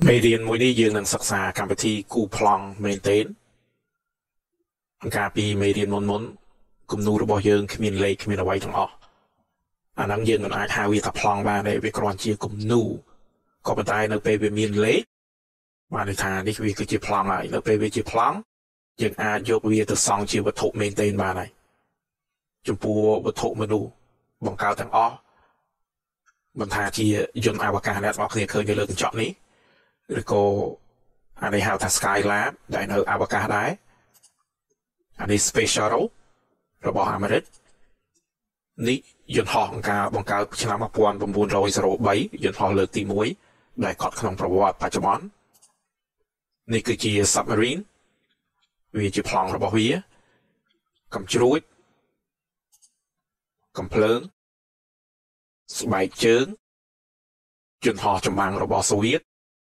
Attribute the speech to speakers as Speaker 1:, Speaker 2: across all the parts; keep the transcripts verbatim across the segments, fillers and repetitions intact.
Speaker 1: មេរៀនមួយនេះយើងនឹងសិក្សាកម្មវិធីគូប្លង់មែនទែនកាលពីមេរៀនមុនមុនគំនូររបស់យើងគ្មានលេខគ្មានអ្វីទាំងអស់អាហ្នឹងយើងមិនអាចហៅវាថាប្លង់បានទេវាគ្រាន់ជាគំនូរក៏ប៉ុន្តែនៅពេលវាមានលេខបានន័យថានេះវាគឺជាប្លង់ហើយនៅពេលវាជាប្លង់យើងអាចយកវាទៅសង់ជាវត្ថុមែនទែនបានហើយចំពោះវត្ថុមនុស្សបង្កើតទាំងអស់មិនថាជាយន្តអវកាសអ្នកទាំងអស់គ្នាឃើញនៅលើកញ្ចក់នេះឬក៏អានេះហៅថា Skylab ដែលនៅអវកាសដែរអានេះ Space Shuttle របស់អាមេរិកនេះយន្តហោះបង្កើតបង្កើតឆ្នាំmột nghìn chín trăm baយន្តហោះលើកទីមួយដែលកត់ក្នុងប្រវត្តិបច្ចុប្បន្ននេះគឺជា Submarine វាជាប្លង់របស់វាកំជ្រួចកំភ្លើងស្បែកជើងយន្តហោះចម្បាំងរបស់សូវៀត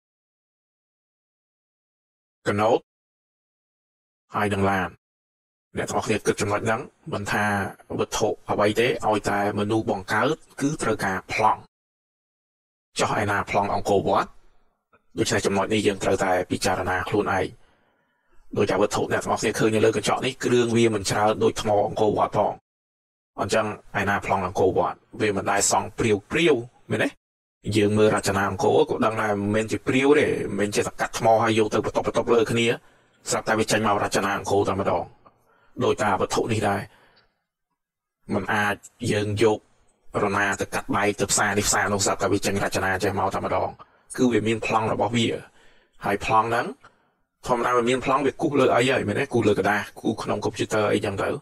Speaker 1: កណូតហើយនឹងឡានអ្នកទាំងអស់គ្នាគិតចំណុចហ្នឹងមិនថាវត្ថុអ្វីទេឲ្យតែមនុស្សបង្កើតគឺត្រូវការប្លង់ចុះឯណាប្លង់អង្គរវត្តដូច្នេះចំណុចនេះយើងត្រូវតែពិចារណាខ្លួនឯងដោយតែវត្ថុអ្នកទាំងអស់គ្នាឃើញនៅលើកញ្ចក់នេះគ្រឿងវាមិនច្រើនដូចថ្មអង្គរវត្តផងអញ្ចឹងឯណាប្លង់អង្គរវត្តវាមិនដែលសង់ព្រាវព្រាវមែនទេយើងមើលរចនាអង្គរក៏ដឹងដែរមិនមែនជាព្រាវទេមិនមែនជាសកាត់ថ្មហើយយកទៅបន្ទប់បន្ទប់លើគ្នាស្រាប់តែវាចេញមករចនាអង្គរតែម្ដងដោយតែវត្ថុនេះដែរมันអាចយើងយករណាទៅកាត់បែកទៅផ្សារនេះផ្សារនោះស្រាប់តែវាចេញរចនាចេះមកតែម្ដងគឺវាមានប្លង់របស់វាហើយប្លង់ហ្នឹងធម្មតាវាមានប្លង់វាគូសលើអីហើយមែនទេគូសលើกระดาษគូសក្នុងកុំព្យូទ័រអីចឹងទៅ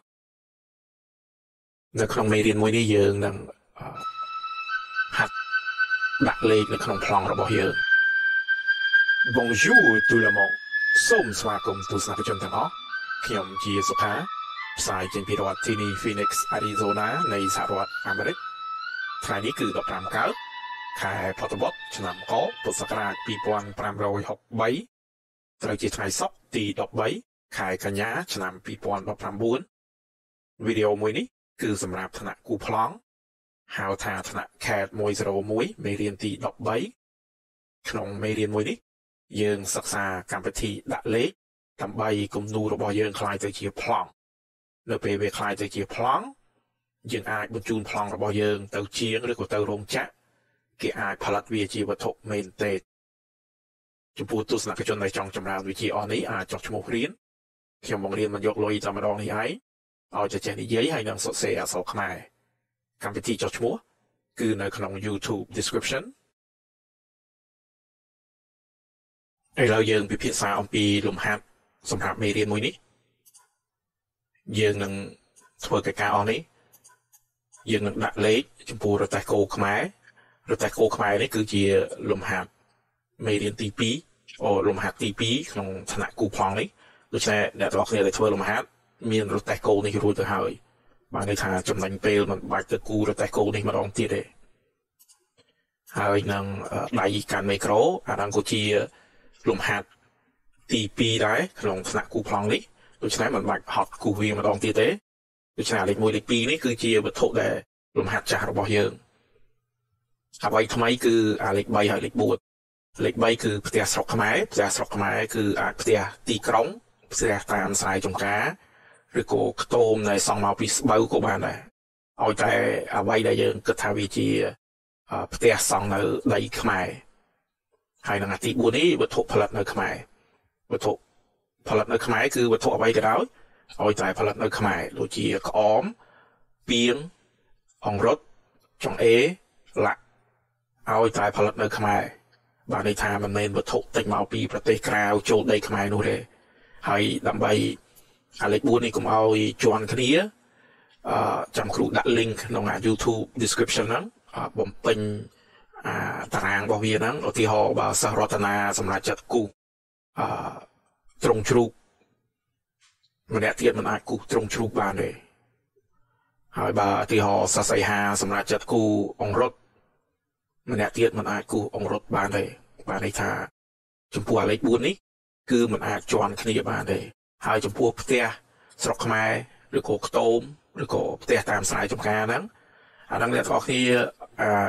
Speaker 1: នៅក្នុងមេរៀនមួយនេះយើងនឹងហាត់ដាក់លេខនៅក្នុងប្លង់របស់យើង Bonjour tout le monde សូមស្វាគមន៍ទស្សនិកជនទាំងអស់ខ្ញុំជាសុខាផ្សាយចេញពីរដ្ឋធានី Phoenix Arizona នៃសហរដ្ឋអាមេរិកថ្ងៃនេះគឺដប់ប្រាំកើតខែផុតបុត្រឆ្នាំកពុទ្ធសករាជពីរពាន់ប្រាំរយហកបីត្រូវជាថ្ងៃសុក្រទីដប់បីខែកញ្ញាឆ្នាំពីរពាន់ដប់ប្រាំបួនវីដេអូមួយនេះគឺសម្រាប់ថ្នាក់គូប្លង់ហៅថាថ្នាក់ ខេតមួយศูนย์មួយមេរៀនទីដប់បីក្នុងមេរៀនមួយនេះយើងសិក្សាកម្មវិធីដាក់លេខដើម្បីគំនូររបស់យើងคล้ายទៅជាប្លង់នៅពេលវាคล้ายទៅជាប្លង់យើងអាចបញ្ជូនប្លង់របស់យើងទៅជាងឬក៏ទៅរោងចក្រគេអាចផលិតវាជាវត្ថុមែនទេចំពោះទស្សនិកជនដែលចង់ចម្រើនវិជ្ជាអស់នេះអាចចុះឈ្មោះរៀនខ្ញុំបង្រៀនមិនយកលុយតែម្ដងនេះឯងឲ្យចេះនិយាយហើយនឹងសរសេរអក្សរខ្មែរកម្មវិធីចុះឈ្មោះគឺនៅក្នុង YouTube description ឥឡូវយើងពិភាក្សាអំពីលំហាត់សម្រាប់មេរៀនមួយនេះយើងនឹងធ្វើកិច្ចការអស់នេះយើងនឹងដាក់លេខចំពោះរទេះគោខ្មែររទេះគោខ្មែរនេះគឺជាលំហាត់មេរៀនទីពីរអូលំហាត់ទីពីរក្នុងថ្នាក់គូប្លង់នេះដូច្នេះអ្នកទាំងអស់គ្នាដែលធ្វើលំហាត់មានរទេះគោនេះរួចទៅហើយបានន័យថាចំណេញពេលមិនបាច់ទៅគូរទេះគោនេះម្ដងទៀតទេហើយនឹងដៃកាន់មីក្រូអាហ្នឹងក៏ជាលំហាត់ទីពីរដែរក្នុងថ្នាក់គូប្លង់នេះដូច្នេះមិនបាច់ហត់គូវាម្ដងទៀតទេដូច្នេះលេខមួយលេខពីរនេះគឺជាវត្ថុដែលលំហាត់ចាស់របស់យើងអ្វីថ្មីគឺអាលេខបីហើយលេខបួនលេខបីគឺផ្ទះស្រុកខ្មែរផ្ទះស្រុកខ្មែរគឺអាចផ្ទះទីក្រុងផ្ទះតាមស្រែចម្ការឬក៏ខ្ទមដែលសង់មកពីស្បូវក៏បានដែរឲ្យតែអ្វីដែលយើងគិតថាវាជាផ្ទះសង់នៅដីខ្មែរហើយនឹងអាទីបួននេះវត្ថុផលិតនៅខ្មែរវត្ថុផលិតនៅខ្មែរគឺវត្ថុអ្វីក៏ដោយឲ្យតែផលិតនៅខ្មែរដូចជាក្អមពាងអង្រុតចង្អេរលាក់ឲ្យតែផលិតនៅខ្មែរបានន័យថាមិនមែនវត្ថុទិញមកពីប្រទេសក្រៅចូលដីខ្មែរនោះទេហើយដើម្បីអាលេខបួននេះកុំឲ្យជន់គ្នាអឺចាំគ្រូដាក់ link ក្នុង YouTube description ហ្នឹងបំពេញអាតារាងរបស់វាហ្នឹងឧទាហរណ៍បើសិស្សរតនាសម្រាប់ចាត់គូអឺត្រង់ជ្រូកម្នាក់ទៀតមិនអាចគូត្រង់ជ្រូកបានទេហើយបើឧទាហរណ៍សិស្សសីហាសម្រាប់ចាត់គូអង្រុតម្នាក់ទៀតមិនអាចគូអង្រុតបានទេបានន័យថាចំពោះអាលេខបួននេះគឺមិនអាចជន់គ្នាបានទេហើយចំពោះផ្ទះស្រុកខ្មែរឬក៏ខ្ទមឬក៏ផ្ទះតាមស្រែចម្ការហ្នឹងអាហ្នឹងអ្នកទាំងអស់គ្នា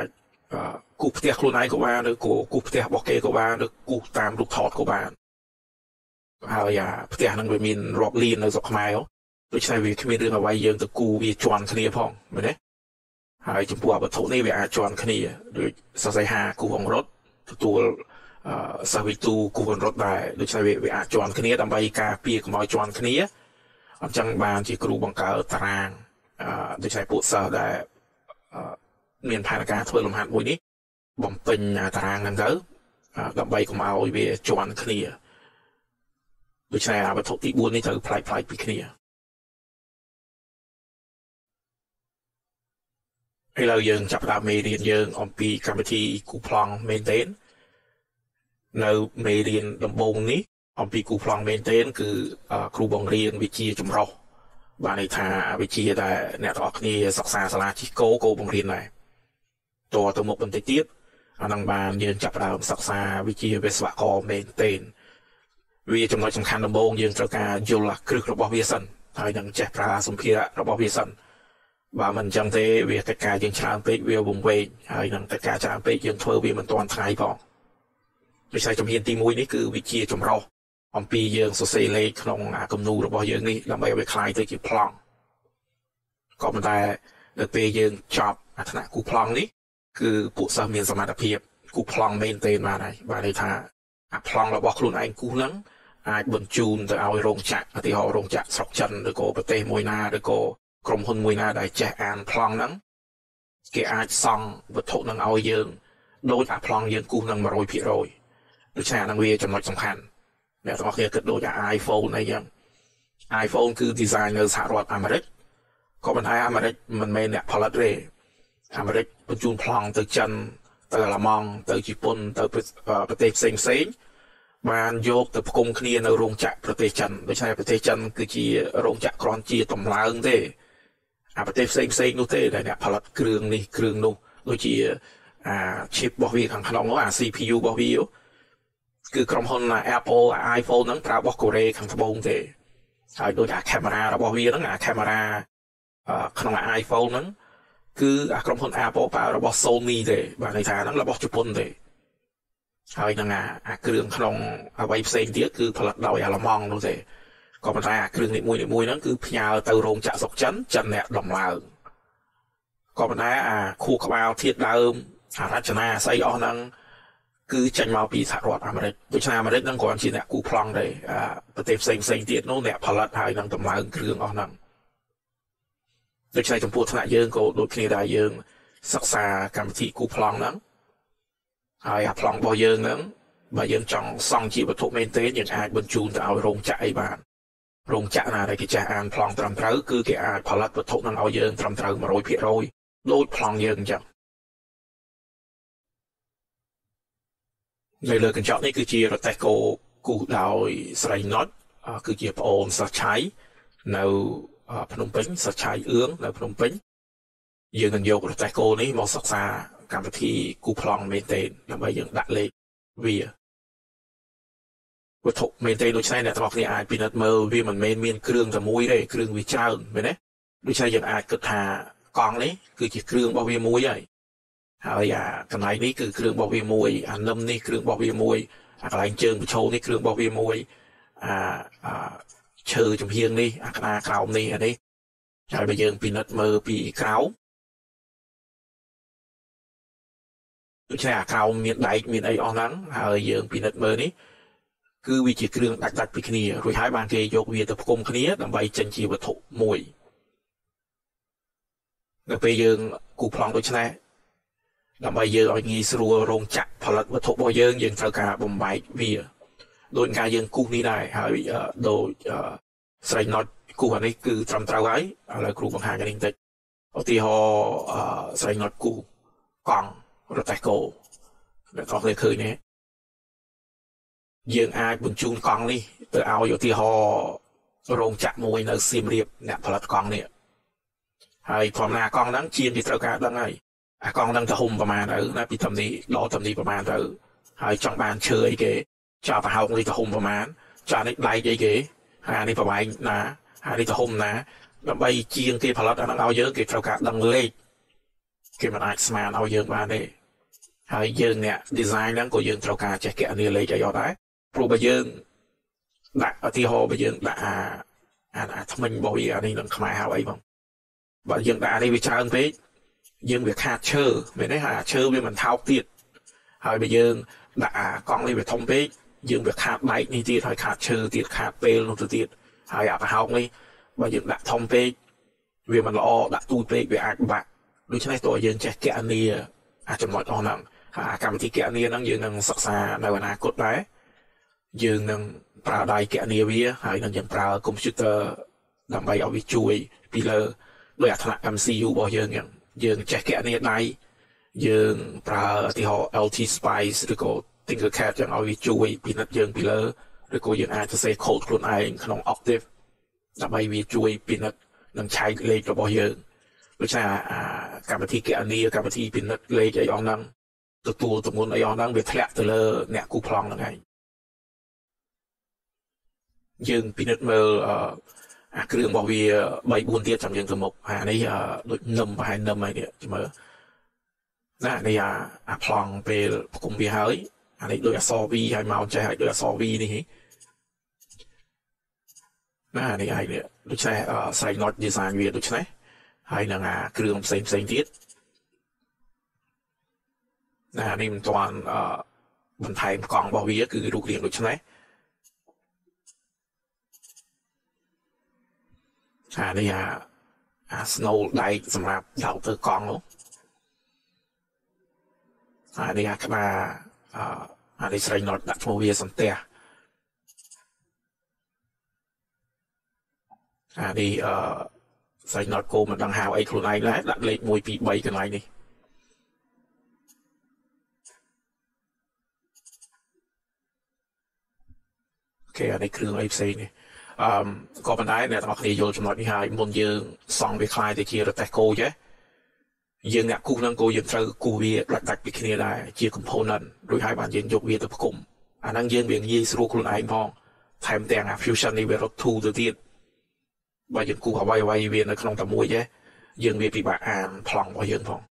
Speaker 1: គូផ្ទះខ្លួនឯងក៏បានឬក៏គូផ្ទះរបស់គេក៏បានឬគូតាមរូបថតក៏បានហើយផ្ទះហ្នឹងវាមានរាប់លាននៅស្រុកខ្មែរដូច្នេះវាគ្មានរឿងអ្វីយើងទៅគូវាជន់គ្នាផងមែនទេហើយចំពោះវត្ថុនេះវាអាចជន់គ្នាដូចសរសៃហាគូអង្រុតទទួលសាវិទូគូអង្រុតដែរដូច្នេះវាអាចជន់គ្នាដើម្បីការពារកុំឲ្យជន់គ្នាអញ្ចឹងបានជាគ្រូបង្កើតតារាងដូច្នេះពួកសិស្សដែលមានផែនការធ្វើលំហាត់មួយនេះបំពេញតារាងហ្នឹងទៅដើម្បីកុំឲ្យវាជន់គ្នាដូច្នេះវត្ថុទីបួននេះត្រូវផ្លាយផ្លាយពីគ្នាឥឡូវយើងចាប់ផ្ដើមមេរៀនយើងអំពីកម្មវិធីគូប្លង់មែនទែននៅមេរៀនដំបូងនេះអំពីគូប្លង់មែនទែនគឺគ្រូបង្រៀនវិជ្ជាចម្រុះបានន័យថាវិជ្ជាដែលអ្នកទាំងអស់គ្នាសិក្សាសាលាជិះគោគោបង្រៀនដែរតទៅមុខបន្តិចទៀតអានឹងបានយើងចាប់ផ្ដើមសិក្សាវិជ្ជាវិស្វករមែនទែនវាចំណុចសំខាន់ដំបូងយើងត្រូវការយល់គ្រឹះរបស់វាសិនហើយនឹងចេះប្រើសម្ភារៈរបស់វាសិនបើមិនអញ្ចឹងទេវាកិច្ចការយើងច្រើនពេកវាវង្វេងហើយនឹងកិច្ចការច្រើនពេកយើងធ្វើវាមិនទាន់ថ្ងៃផងដូច្នេះជំហានទីមួយនេះគឺវិជ្ជាចម្រុះអំពីយើងសរសេរលេខក្នុងគំនូររបស់យើងនេះដើម្បីឲ្យវាคล้ายទៅជាប្លង់ក៏ប៉ុន្តែដល់ពេលយើងចប់អាថ្នាក់គូប្លង់នេះគឺពួកសិស្សមានសមត្ថភាពគូប្លង់មែនទែនបានហើយបានន័យថាអាប្លង់របស់ខ្លួនឯងគូហ្នឹងអាចបញ្ជូនទៅឲ្យរោងចក្រឧទាហរណ៍រោងចក្រស្រុកចិនឬក៏ប្រទេសមួយណាឬក៏ក្រុមហ៊ុនមួយណាដែលចេះអានប្លង់ហ្នឹងគេអាចសង់វត្ថុហ្នឹងឲ្យយើងដូចអាប្លង់យើងគូសហ្នឹង one hundred percent ដូច្នេះអាហ្នឹងវាចំណុចសំខាន់អ្នកទាំងអស់គ្នាគិតដូចអា iPhone អីចឹង iPhone គឺ design នៅសហរដ្ឋអាមេរិកក៏ប៉ុន្តែអាមេរិកមិនមែនអ្នកផលិតទេអាមេរិកបញ្ជូនប្លង់ទៅចិនទៅអាល្លឺម៉ង់ទៅជប៉ុនទៅប្រទេសផ្សេងផ្សេងបានយកទៅផ្គុំគ្នានៅរោងចក្រប្រទេសចិនដូច្នេះប្រទេសចិនគឺជារោងចក្រគ្រាន់ជាតម្លើងទេអាប្រទេសផ្សេងផ្សេងនោះទេដែលអ្នកផលិតគ្រឿងនេះគ្រឿងនោះដូចជាអា chip របស់វាខាងក្នុងនោះអា C P U របស់វាគឺក្រុមហ៊ុន Apple iPhone ហ្នឹងប្រើរបស់កូរ៉េខាងត្បូងទេហើយដូចអាកាមេរ៉ារបស់វាហ្នឹងអាកាមេរ៉ាក្នុង iPhone ហ្នឹងគឺអាក្រុមហ៊ុន Apple ប្រើរបស់ Sony ទេបាទន័យថាហ្នឹងរបស់ជប៉ុនទេហើយនឹងអាអាគ្រឿងក្នុងអ្វីផ្សេងទៀតគឺផលិតដោយអាល្លឺម៉ង់នោះទេក៏ប៉ុន្តែអាគ្រឿងនីមួយៗហ្នឹងគឺផ្ញើទៅរោងចក្រស្រុកចិនចិនអ្នកដំឡើងក៏ប៉ុន្តែអាខួរក្បាលធាតុដើមអារចនាស្អីអស់ហ្នឹងគឺចេញមកពីសហរដ្ឋអាមេរិកដូច្នេះអាមេរិកហ្នឹងគ្រាន់ជាអ្នកគូប្លង់ទេអាប្រទេសផ្សេងផ្សេងទៀតនោះអ្នកផលិតហើយនឹងដំឡើងគ្រឿងអស់ហ្នឹងដូច្នេះចំពោះថ្នាក់យើងក៏ដូចគ្នាដែរយើងសិក្សាកម្មវិធីគូប្លង់ហ្នឹងហើយអាប្លង់របស់យើងហ្នឹងបើយើងចង់សង់ជាវត្ថុមែនទេយើងអាចបញ្ជូនទៅឲ្យរោងចក្រអីបានរោងចក្រណាដែលគេចេះអានប្លង់ត្រឹមត្រូវគឺគេអាចផលិតវត្ថុហ្នឹងឲ្យយើងត្រឹមត្រូវ one hundred percent ដូចប្លង់យើងអញ្ចឹងនៅលើកញ្ចក់នេះគឺជារទេះគោគូសដោយស្រីណុចគឺជាប្អូនសិស្សឆៃនៅភ្នំពេញសិស្សឆៃអឿងនៅភ្នំពេញយើងនឹងយករទេះគោនេះមកសិក្សាកម្មវិធីគូប្លង់មែនទេដើម្បីយើងដាក់លេខវាវត្ថុមែនទេដូច្នេះអ្នកទាំងអស់គ្នាអាចពិនិត្យមើលវាមិនមែនមានគ្រឿងតែមួយទេគ្រឿងវាច្រើនមែនទេដូច្នេះយើងអាចគិតថាកង់នេះគឺជាគ្រឿងរបស់វាមួយហើយហើយអាកន្លែងនេះគឺគ្រឿងរបស់វាមួយអានឹមនេះគ្រឿងរបស់វាមួយអាកន្លែងជើងបញ្ឈរនេះគ្រឿងរបស់វាមួយអាអាឈើចំហៀងនេះអាក្តារក្រោមនេះអានេះហើយបើយើងពិនិត្យមើលពីក្រោមដូច្នេះអាក្រោមមានដែកមានអីអស់ហ្នឹងហើយយើងពិនិត្យមើលនេះគឺវាជាគ្រឿងដាច់ដាច់ពីគ្នារួចហើយបានគេយកវាទៅផ្គុំគ្នាដើម្បីចេញជាវត្ថុមួយដល់ពេលយើងគូប្លង់ដូច្នេះដើម្បីយើងឲ្យងាយស្រួលរោងចក្រផលិតវត្ថុរបស់យើងយើងត្រូវការបំបែកវាដោយការយើងគូសនេះដែរហើយដូចស្រីណុចគូសអានេះគឺត្រឹមត្រូវហើយឥឡូវគ្រូបង្ហាញនេះបន្តិចឧទាហរណ៍ស្រីណុចគូសកង់រទេះគោអ្នកទាំងគ្នាឃើញទេយើងអាចបញ្ជូនកង់នេះទៅឲ្យឧទាហរណ៍រោងចក្រមួយនៅសៀមរាបអ្នកផលិតកង់នេះហើយធម្មតាកង់ហ្នឹងជាងគេត្រូវការដឹងហើយអាកង់ហ្នឹងទៅហុំប្រមាណទៅណាពីតំនេះដល់តំនេះប្រមាណទៅហើយចង់បានឈើអីគេចាប់ប្រហោងនេះទៅហុំប្រមាណចានេះដៃអីគេហើយអានេះប្រវែងណាហើយនេះទៅហុំណាដើម្បីជាងគេផលិតអាហ្នឹងឲ្យយើងគេត្រូវការដឹងលេខគេមិនអាចស្មានឲ្យយើងបានទេហើយយើងអ្នក design ហ្នឹងក៏យើងត្រូវការចេះគណនាលេខឲ្យអត់ដែរព្រោះបើយើងដាក់ឧទាហរណ៍បើយើងដាក់អាអាថ្មិញរបស់វាអានេះនឹងខ្មែរហៅអីបងបើយើងដាក់នេះវាច្រើនពេកយើងវាខាតឈើមែនទេហើយអាឈើវាមិនថោកទៀតហើយបើយើងដាក់អាកង់នេះវាធំពេកយើងវាខាតដែកនេះទៀតហើយខាតឈើទៀតខាតពេលនោះទៅទៀតហើយអាប្រហោកនេះបើយើងដាក់ធំពេកវាមិនល្អដាក់ទូចពេកវាអាចបាក់ដូច្នេះតើយើងចេះគណនាអាចំណុចអស់ហ្នឹងហើយកម្មវិធីគណនាហ្នឹងយើងនឹងសិក្សានៅអនាគតដែរយើងនឹងប្រើដៃគណនាវាហើយនឹងយើងប្រើកុំព្យូទ័រដើម្បីឲ្យវាជួយពីលើដោយអាថ្នាក់ M C U របស់យើងហ្នឹងយើងចេះគណនាដៃយើងប្រើឧទាហរណ៍ L T Spice ឬក៏ Tinkercad ចឹងឲ្យវាជួយពិនិត្យយើងពីលើឬក៏យើងអាចសរសេរ code ខ្លួនឯងក្នុង Octave ដើម្បីវាជួយពិនិត្យនិងឆែកលេខរបស់យើងដូច្នេះអាកម្មវិធីគណនាកម្មវិធីពិនិត្យលេខអីអស់ហ្នឹងទទួលទម្ងន់អីអស់ហ្នឹងវាធ្លាក់ទៅលើអ្នកគូប្លង់ហ្នឹងឯងយើងពិនិត្យមើលអាគ្រឿងរបស់វាបីបួនទៀតចាំយើងទៅមុខអានេះដូចនឹមប្រហែលនឹមហើយនេះមើលណានេះអាអាប្លង់ពេលប្រគុំវាហើយអានេះដូចអក្សរ V ហើយមកចេះហើយដូចអក្សរ V នេះណានេះហើយនេះដូច្នេះស្រែក not design វាដូច្នេះហើយនឹងអាគ្រឿងផ្សេងផ្សេងទៀតណានេះមិនទាន់បន្ថែមកង់របស់វាគឺរូបរាងដូចនេះអានេះអាអា snow ដែកសម្រាប់ដោតទៅកង់នោះអានេះអាក្បាលអានេះស្រែក not ដាក់ឈ្មោះវាសន្ទះអានេះអឺស្រែក not គោមិនដឹងហៅអីខ្លួនឯងដែរដាក់លេខមួយពីរបីកន្លែងនេះអូខេអានេះគ្រឿងអីផ្សេងនេះអឺក៏ប៉ុន្តែអ្នកទាំងអស់គ្នាយល់ចំណុចនេះហើយមុនយើងសង់វាคล้ายទៅជារទេះគោចេះយើងអ្នកគូសនឹងគោយើងត្រូវគូសវាដាច់ដាច់ពីគ្នាដែរជា component រួចហើយបានយើងយកវាទៅផ្គុំអាហ្នឹងយើងវាងាយស្រួលខ្លួនឯងផងថែមទាំងអា fusion នេះវារត់ធូរទៅទៀតបើយើងគូសអ្វីអ្វីវានៅក្នុងតែមួយទេយើងវាពិបាកអានប្លង់របស់យើងផង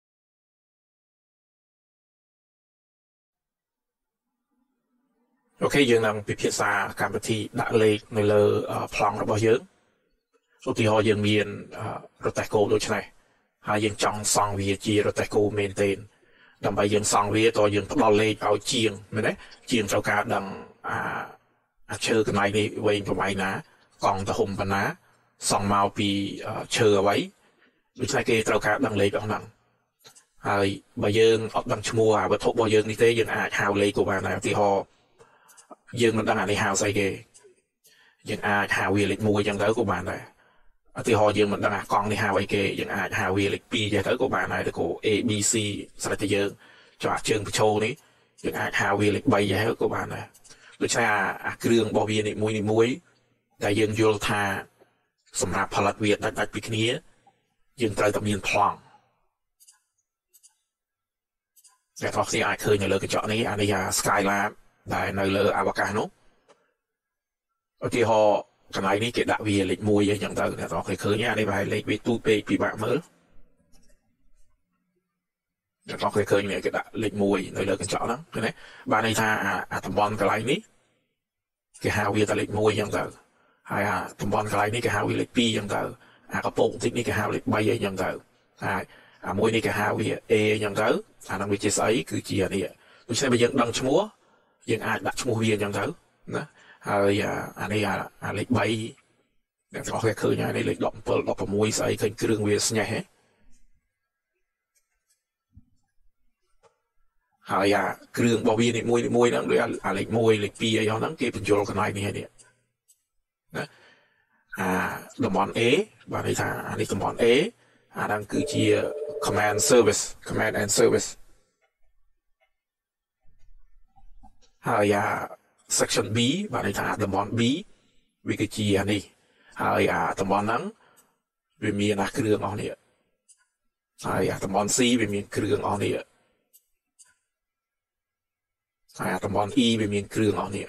Speaker 1: អូខេយើងនឹងពិភាក្សាកម្មវិធីដាក់លេខនៅលើប្លង់របស់យើងឧទាហរណ៍យើងមានរទេះគោដូចនេះហើយយើងចង់សង់វាជារទេះគោមែនទែនដើម្បីយើងសង់វាតើយើងផ្ដល់លេខឲ្យជាងមែនទេជាងត្រូវការដឹងអាអាឈើកន្លែងនេះវែងប្រហែលណាកង់ទៅហុំប៉ុណ្ណាសង់មកពីឈើអ្វីដូច្នេះគេត្រូវការដឹងលេខអស់ហ្នឹងហើយបើយើងអត់ដឹងឈ្មោះអាវត្ថុរបស់យើងនេះទេយើងអាចហៅលេខក៏បានដែរឧទាហរណ៍យើងមិនដឹងអានេះហៅស្អីគេយើងអាចហៅវាលេខមួយចឹងទៅក៏បានដែរឧទាហរណ៍យើងមិនដឹងអាកង់នេះហៅអីគេយើងអាចហៅវាលេខពីរចឹងទៅក៏បានដែរទៅក៏ A B C ស្រេចតែយើងចុះអាជើងបញ្ឈរនេះយើងអាចហៅវាលេខបីចឹងទៅក៏បានដែរដូច្នេះអាអាគ្រឿងរបស់វានេះមួយនេះមួយតែយើងយល់ថាសម្រាប់ផលិតវាដាច់ដាច់ពីគ្នាយើងត្រូវតែមានប្លង់តែបងប្អូនអាចឃើញនៅលើកញ្ចក់នេះអានេះអា Skylab ដែលនៅលើអវកាសនោះឧទាហរណ៍កន្លែងនេះគេដាក់វាលេខមួយអីចឹងទៅអ្នកនរគេឃើញអានេះប្រហែលលេខវាទូចពេកពិបាកមើលអ្នកនរគេឃើញនេះគេដាក់លេខមួយនៅលើកញ្ចក់ហ្នឹងឃើញទេបានន័យថាអាតំបន់កន្លែងនេះគេហៅវាតែលេខមួយចឹងទៅហើយអាតំបន់កន្លែងនេះគេហៅវាលេខពីរចឹងទៅអាកពងបន្តិចនេះគេហៅលេខបីអីចឹងទៅហើយអាមួយនេះគេហៅវា A ចឹងទៅអាហ្នឹងវាជាស្អីគឺជាអានេះដូច្នេះបើយើងដឹងឈ្មោះយើងអាចដាក់ឈ្មោះវាចឹងទៅណាហើយអានេះអាលេខបីអ្នកទាំងអស់គ្នាឃើញហើយនេះលេខដប់7 ដប់6ស្អីឃើញគ្រឿងវាស្ញេះហ៎ហើយអាគ្រឿងរបស់វានេះមួយមួយហ្នឹងដូចអាលេខមួយលេខពីរអីហ្នឹងគេបញ្យល់កន្លែងនេះហើយនេះណាអាតំបន់ A បានន័យថាអានេះតំបន់ A អាហ្នឹងគឺជា command service command and service ហើយអា section B បានន័យថាតំបន់ B វាគឺជាអានេះហើយអាតំបន់ហ្នឹងវាមានអាគ្រឿងអស់នេះហើយអាតំបន់ C វាមានគ្រឿងអស់នេះហើយអាតំបន់ E វាមានគ្រឿងអស់នេះ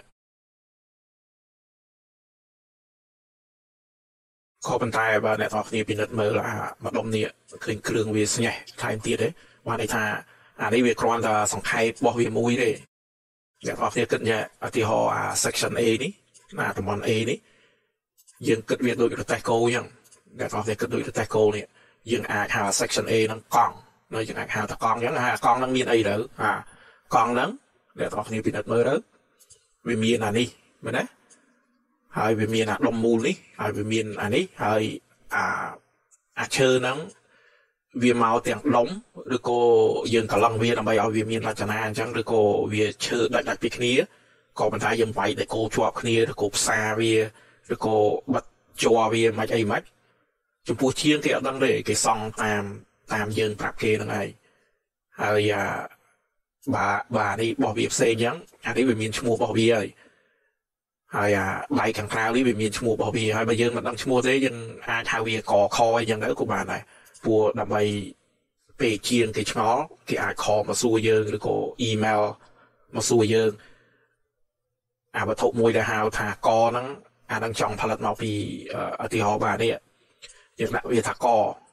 Speaker 1: ខប៉ុន្តែបើអ្នកនរគ្នាពិនិត្យមើលអាម្ដុំនេះឃើញគ្រឿងវាស្ញេះថែមទៀតទេបានន័យថាអានេះវាគ្រាន់តែសង្ខេបរបស់វាមួយទេអ្នកនរគ្នាគិតញ៉ាឧទាហរណ៍អា section A នេះណាតំបន់ A នេះយើងគិតវាដូចរទេះគោអញ្ចឹងអ្នកនរគ្នាគិតដូចរទេះគោនេះយើងអាចហៅ section A ហ្នឹងកង់នៅយើងអាចហៅតែកង់អញ្ចឹងហើយកង់ហ្នឹងមានអីទៅអាកង់ហ្នឹងអ្នកនរគ្នាពិនិត្យមើលទៅវាមានអានេះមែនទេហើយវាមានអាដុំមូលនេះហើយវាមានអានេះហើយអាអាឈើហ្នឹងវាមកទាំងដុំឬក៏យើងកឡឹងវាដើម្បីឲ្យវាមានរចនាអញ្ចឹងឬក៏វាឈើដាច់ដាច់ពីគ្នាក៏ប៉ុន្តែយើងវាយតែគោជាប់គ្នាឬក៏ផ្សារវាឬក៏បិទជាប់វាមិនអីមិនចំពោះជាងគេអត់ដឹងទេគេសង់តាមតាមយើងប្រាប់គេហ្នឹងហើយហើយអាបាទបាទនេះរបស់វាផ្សេងអញ្ចឹងអានេះវាមានឈ្មោះរបស់វាហើយហើយអាដៃខាងក្រៅនេះវាមានឈ្មោះរបស់វាហើយបើយើងមិនដឹងឈ្មោះទេយើងអាចហៅវាកខអីចឹងទៅក៏បានដែរព្រោះដើម្បីពេលជាងគេឆ្ងល់គេអាចខលមកសួរយើងឬក៏អ៊ីមែលមកសួរយើងអាវត្ថុមួយដែលហៅថាកហ្នឹងអានឹងចង់ផលិតមកពីឧទាហរណ៍បាទនេះយើងដាក់វាថាក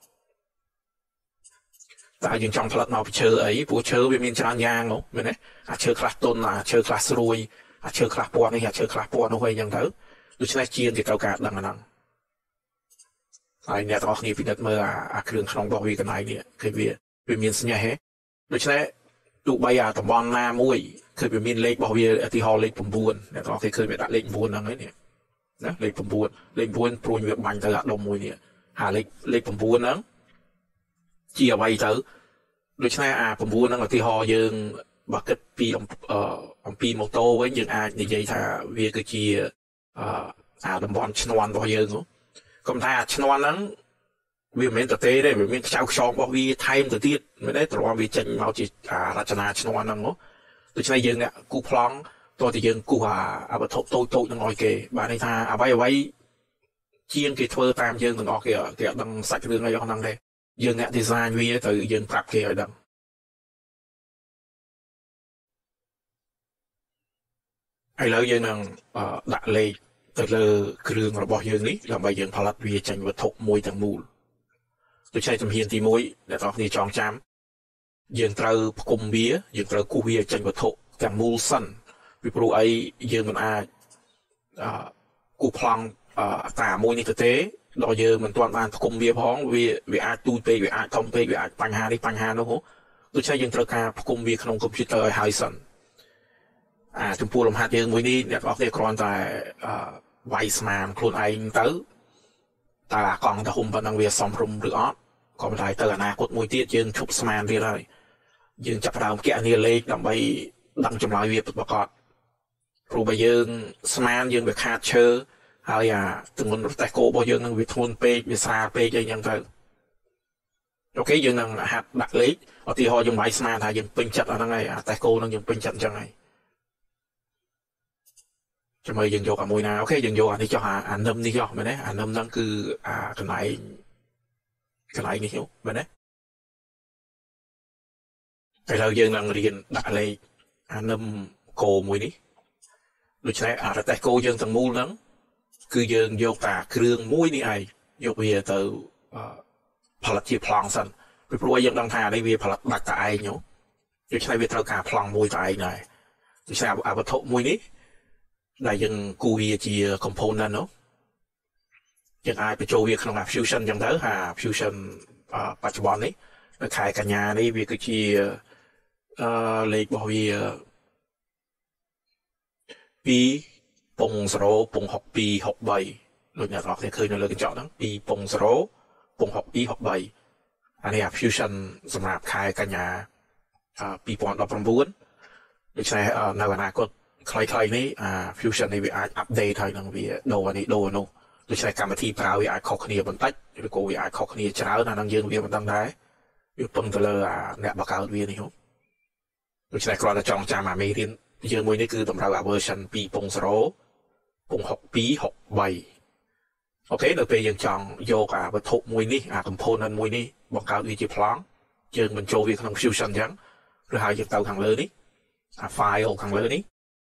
Speaker 1: តែយើងចង់ផលិតមកពីឈើអីព្រោះឈើវាមានច្រើនយ៉ាងហ្នឹងមែនទេអាឈើខ្លះទន់អាឈើខ្លះស្រួយអាឈើខ្លះពណ៌នេះអាឈើខ្លះពណ៌នោះអីចឹងទៅដូច្នេះជាងគេត្រូវការដឹងអាហ្នឹងហើយអ្នកទាំងអស់គ្នាពិនិត្យមើលអាអាគ្រឿងក្នុងរបស់វាកន្លែងនេះគឺវាវាមានសញ្ញាហេដូច្នេះទោះបីអាតំបន់ណាមួយគឺវាមានលេខរបស់វាឧទាហរណ៍លេខ9អ្នកទាំងអស់គ្នាឃើញវាដាក់លេខ9ហ្នឹងហើយនេះណាលេខ9លេខ9ព្រួញវាបាញ់ទៅអាដុំមួយនេះអាលេខលេខ9ហ្នឹងជាអ្វីទៅដូច្នេះអា9ហ្នឹងឧទាហរណ៍យើងបើគិតពីអំពីម៉ូតូវិញយើងអាចនិយាយថាវាគឺជាអាតំបន់ឈ្នាន់របស់យើងហ្នឹងកុំថាអាឈ្នាន់ហ្នឹងវាមិនមែនទៅទេទេវាមានខ្ចៅខ្យងរបស់វាថែមទៅទៀតមិនទេទ្រាំវាចេញមកជារចនាឈ្នាន់ហ្នឹងមកដូច្នេះយើងអ្នកគូប្លង់តើតើយើងគូអាអាវត្ថុតូចតូចហ្នឹងឲ្យគេបានន័យថាអ្វីអ្វីជាងគេធ្វើតាមយើងទាំងអស់គេគេអត់ដឹងសាច់រឿងអីអស់ហ្នឹងទេយើងអ្នក design វាទៅយើងប្រាប់គេឲ្យដឹងឥឡូវយើងនឹងដាក់លេខទៅលើគ្រឿងរបស់យើងនេះដើម្បីយើងផលិតវាចេញវត្ថុមួយទាំងមូលដូច្នេះជំហានទី1ដែលបងប្អូនចងចាំយើងត្រូវផ្គុំវាយើងត្រូវគូសវាចេញវត្ថុទាំងមូលសិនពីព្រោះអីយើងមិនអាចអឺគូសប្លង់តាមួយនេះទៅទេដល់យើងមិនទាន់បានផ្គុំវាផងវាវាអាចទូចពេកវាអាចធំពេកវាអាចបញ្ហានេះបញ្ហានោះដូច្នេះយើងត្រូវការផ្គុំវាក្នុងកុំព្យូទ័រឲ្យហើយសិនអាចំពោះលំហាត់យើងមួយនេះអ្នកនរគ្នាគ្រាន់តែអឺវាយស្មានខ្លួនឯងទៅតើអាកង់ទៅហុំប៉ុណ្ណឹងវាសមរម្យឬអត់ក៏មិនដែរទៅអនាគតមួយទៀតយើងឈប់ស្មានទៀតហើយយើងចាប់ផ្ដើមគណនាលេខដើម្បីដឹងចម្លើយវាពិតប្រាកដព្រោះបើយើងស្មានយើងវាខាតឈើហើយអាទម្ងន់រទេះគោរបស់យើងនឹងវាធ្ងន់ពេកវាស្រាលពេកអីចឹងទៅអូខេយើងនឹងហាត់ដាក់លេខឧទាហរណ៍យើងវាយស្មានថាយើងពេញចិត្តអាហ្នឹងហើយអាតេះគោនឹងយើងពេញចិត្តអញ្ចឹងហើយចាំមើលយើងយកអាមួយណាអូខេយើងយកអានេះចុះអាអានឹមនេះចុះមែនទេអានឹមហ្នឹងគឺអាកន្លែងកន្លែងនេះមែនទេឥឡូវយើងនឹងរៀនដាក់លេខអានឹមគោមួយនេះដូច្នេះអារទេះគោយើងទាំងមូលហ្នឹងគឺយើងយកតាគ្រឿងមួយនេះឯងយកវាទៅផលិតជាប្លង់សិនពីព្រោះយើងដឹងថាអានេះវាផលិតដាច់តែឯងដូច្នេះវាត្រូវការប្លង់មួយតែឯងដែរដូច្នេះអាវត្ថុមួយនេះដែលយើងគូវាជា component នោះយើងអាចបញ្ចូលវាក្នុង Fusion អញ្ចឹងទៅអា Fusion បច្ចុប្បន្ននេះនៅខែកញ្ញានេះវាគឺជាអឺលេខរបស់វាពីរ ពងzero ពងหกtwo หกthreeដូចអ្នកនរគ្នាឃើញនៅលើកញ្ចក់ហ្នឹងពីរពងzeroពងหกtwo หกthreeអានេះអា Fusion សម្រាប់ខែកញ្ញាtwo thousand nineteenដូច្នេះនៅអនាគតខ្លីៗនេះអា Fusion នេះវាអាច update ហើយនឹងវាដូរនេះដូរនោះដូច្នេះកម្មវិធីប្រើវាអាចខុសគ្នាបន្តិចឬក៏វាអាចខុសគ្នាច្រើនអានឹងយើងវាមិនដឹងដែរវាពឹងទៅលើអាអ្នកបង្កើតវានេះហ៎ដូច្នេះគ្រាន់តែចង់ចាំអាមេរៀនយើងមួយនេះគឺតម្រូវអា version two point zero ពងหกtwo หกthreeអូខេដល់ពេលយើងចង់យកអាវត្ថុមួយនេះអា component មួយនេះបង្កើតវាជាប្លង់យើងបញ្ចូលវាក្នុង Fusion អញ្ចឹងឬហើយយើងទៅខាងលើនេះអា file ខាងលើនេះ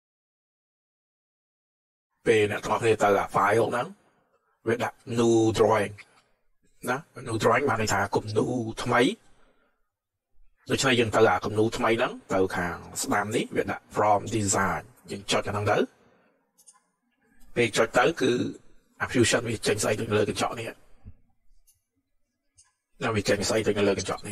Speaker 1: ពេលអ្នកទាំងអស់គ្នាទៅអា file ហ្នឹងវាដាក់ new drawing ណា new drawing បានន័យថាគំនូថ្មីដូច្នេះយើងទៅអាគំនូថ្មីហ្នឹងទៅខាងស្ដាំនេះវាដាក់ from design យើងចុចអាហ្នឹងទៅពេលចុចទៅគឺ Fusion វាចេញស្អីទៅលើកញ្ចក់នេះnow we can say ទៅលើកញ្ចក់នេះ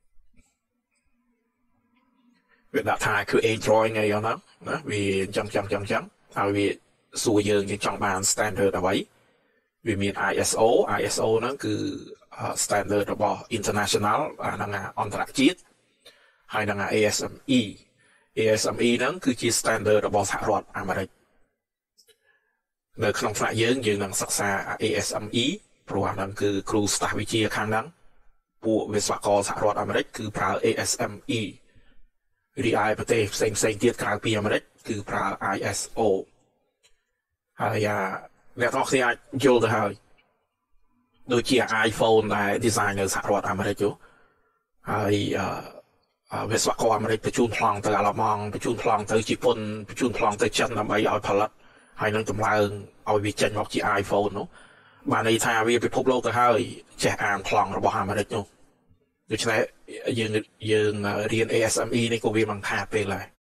Speaker 1: វាដាក់ថា create drawing អីហ្នឹងណាវាអញ្ចឹងចឹងចឹងចឹងហើយវាសួរយើងយើងចង់បាន standard អ្វីវាមាន I S O I S O ហ្នឹងគឺ standard របស់ international អាហ្នឹងអន្តរជាតិហើយនឹង A S M E A S M E ហ្នឹងគឺជា standard របស់សហរដ្ឋអាមេរិកនៅក្នុងថ្នាក់យើងយើងនឹងសិក្សា A S M E ព្រោះអាហ្នឹងគឺគ្រូសាស្ត្រវិទ្យាខាងហ្នឹងពួកវិស្វករសហរដ្ឋអាមេរិកគឺប្រើ A S M E រីឯប្រទេសផ្សេងផ្សេងទៀតក្រៅពីអាមេរិកគឺប្រើ I S O ហើយអ្នកទាំងគ្នាអាចយល់ទៅហើយដូចជា iPhone ដែល design នៅសហរដ្ឋអាមេរិកយោហើយវិស្វករអាមេរិកបញ្ជូនប្លង់ទៅអាល្លឺម៉ង់បញ្ជូនប្លង់ទៅជប៉ុនបញ្ជូនប្លង់ទៅចិនដើម្បីឲ្យផលិតហើយនឹងតម្លើងឲ្យវាចេញមកជា iPhone នោះបានន័យថាវាពិភពលោកទៅហើយចេះអានប្លង់របស់អាមេរិកនោះដូច្នេះយើងយើងរៀន A S M E នេះក៏វាមិនខាតពេលដែរ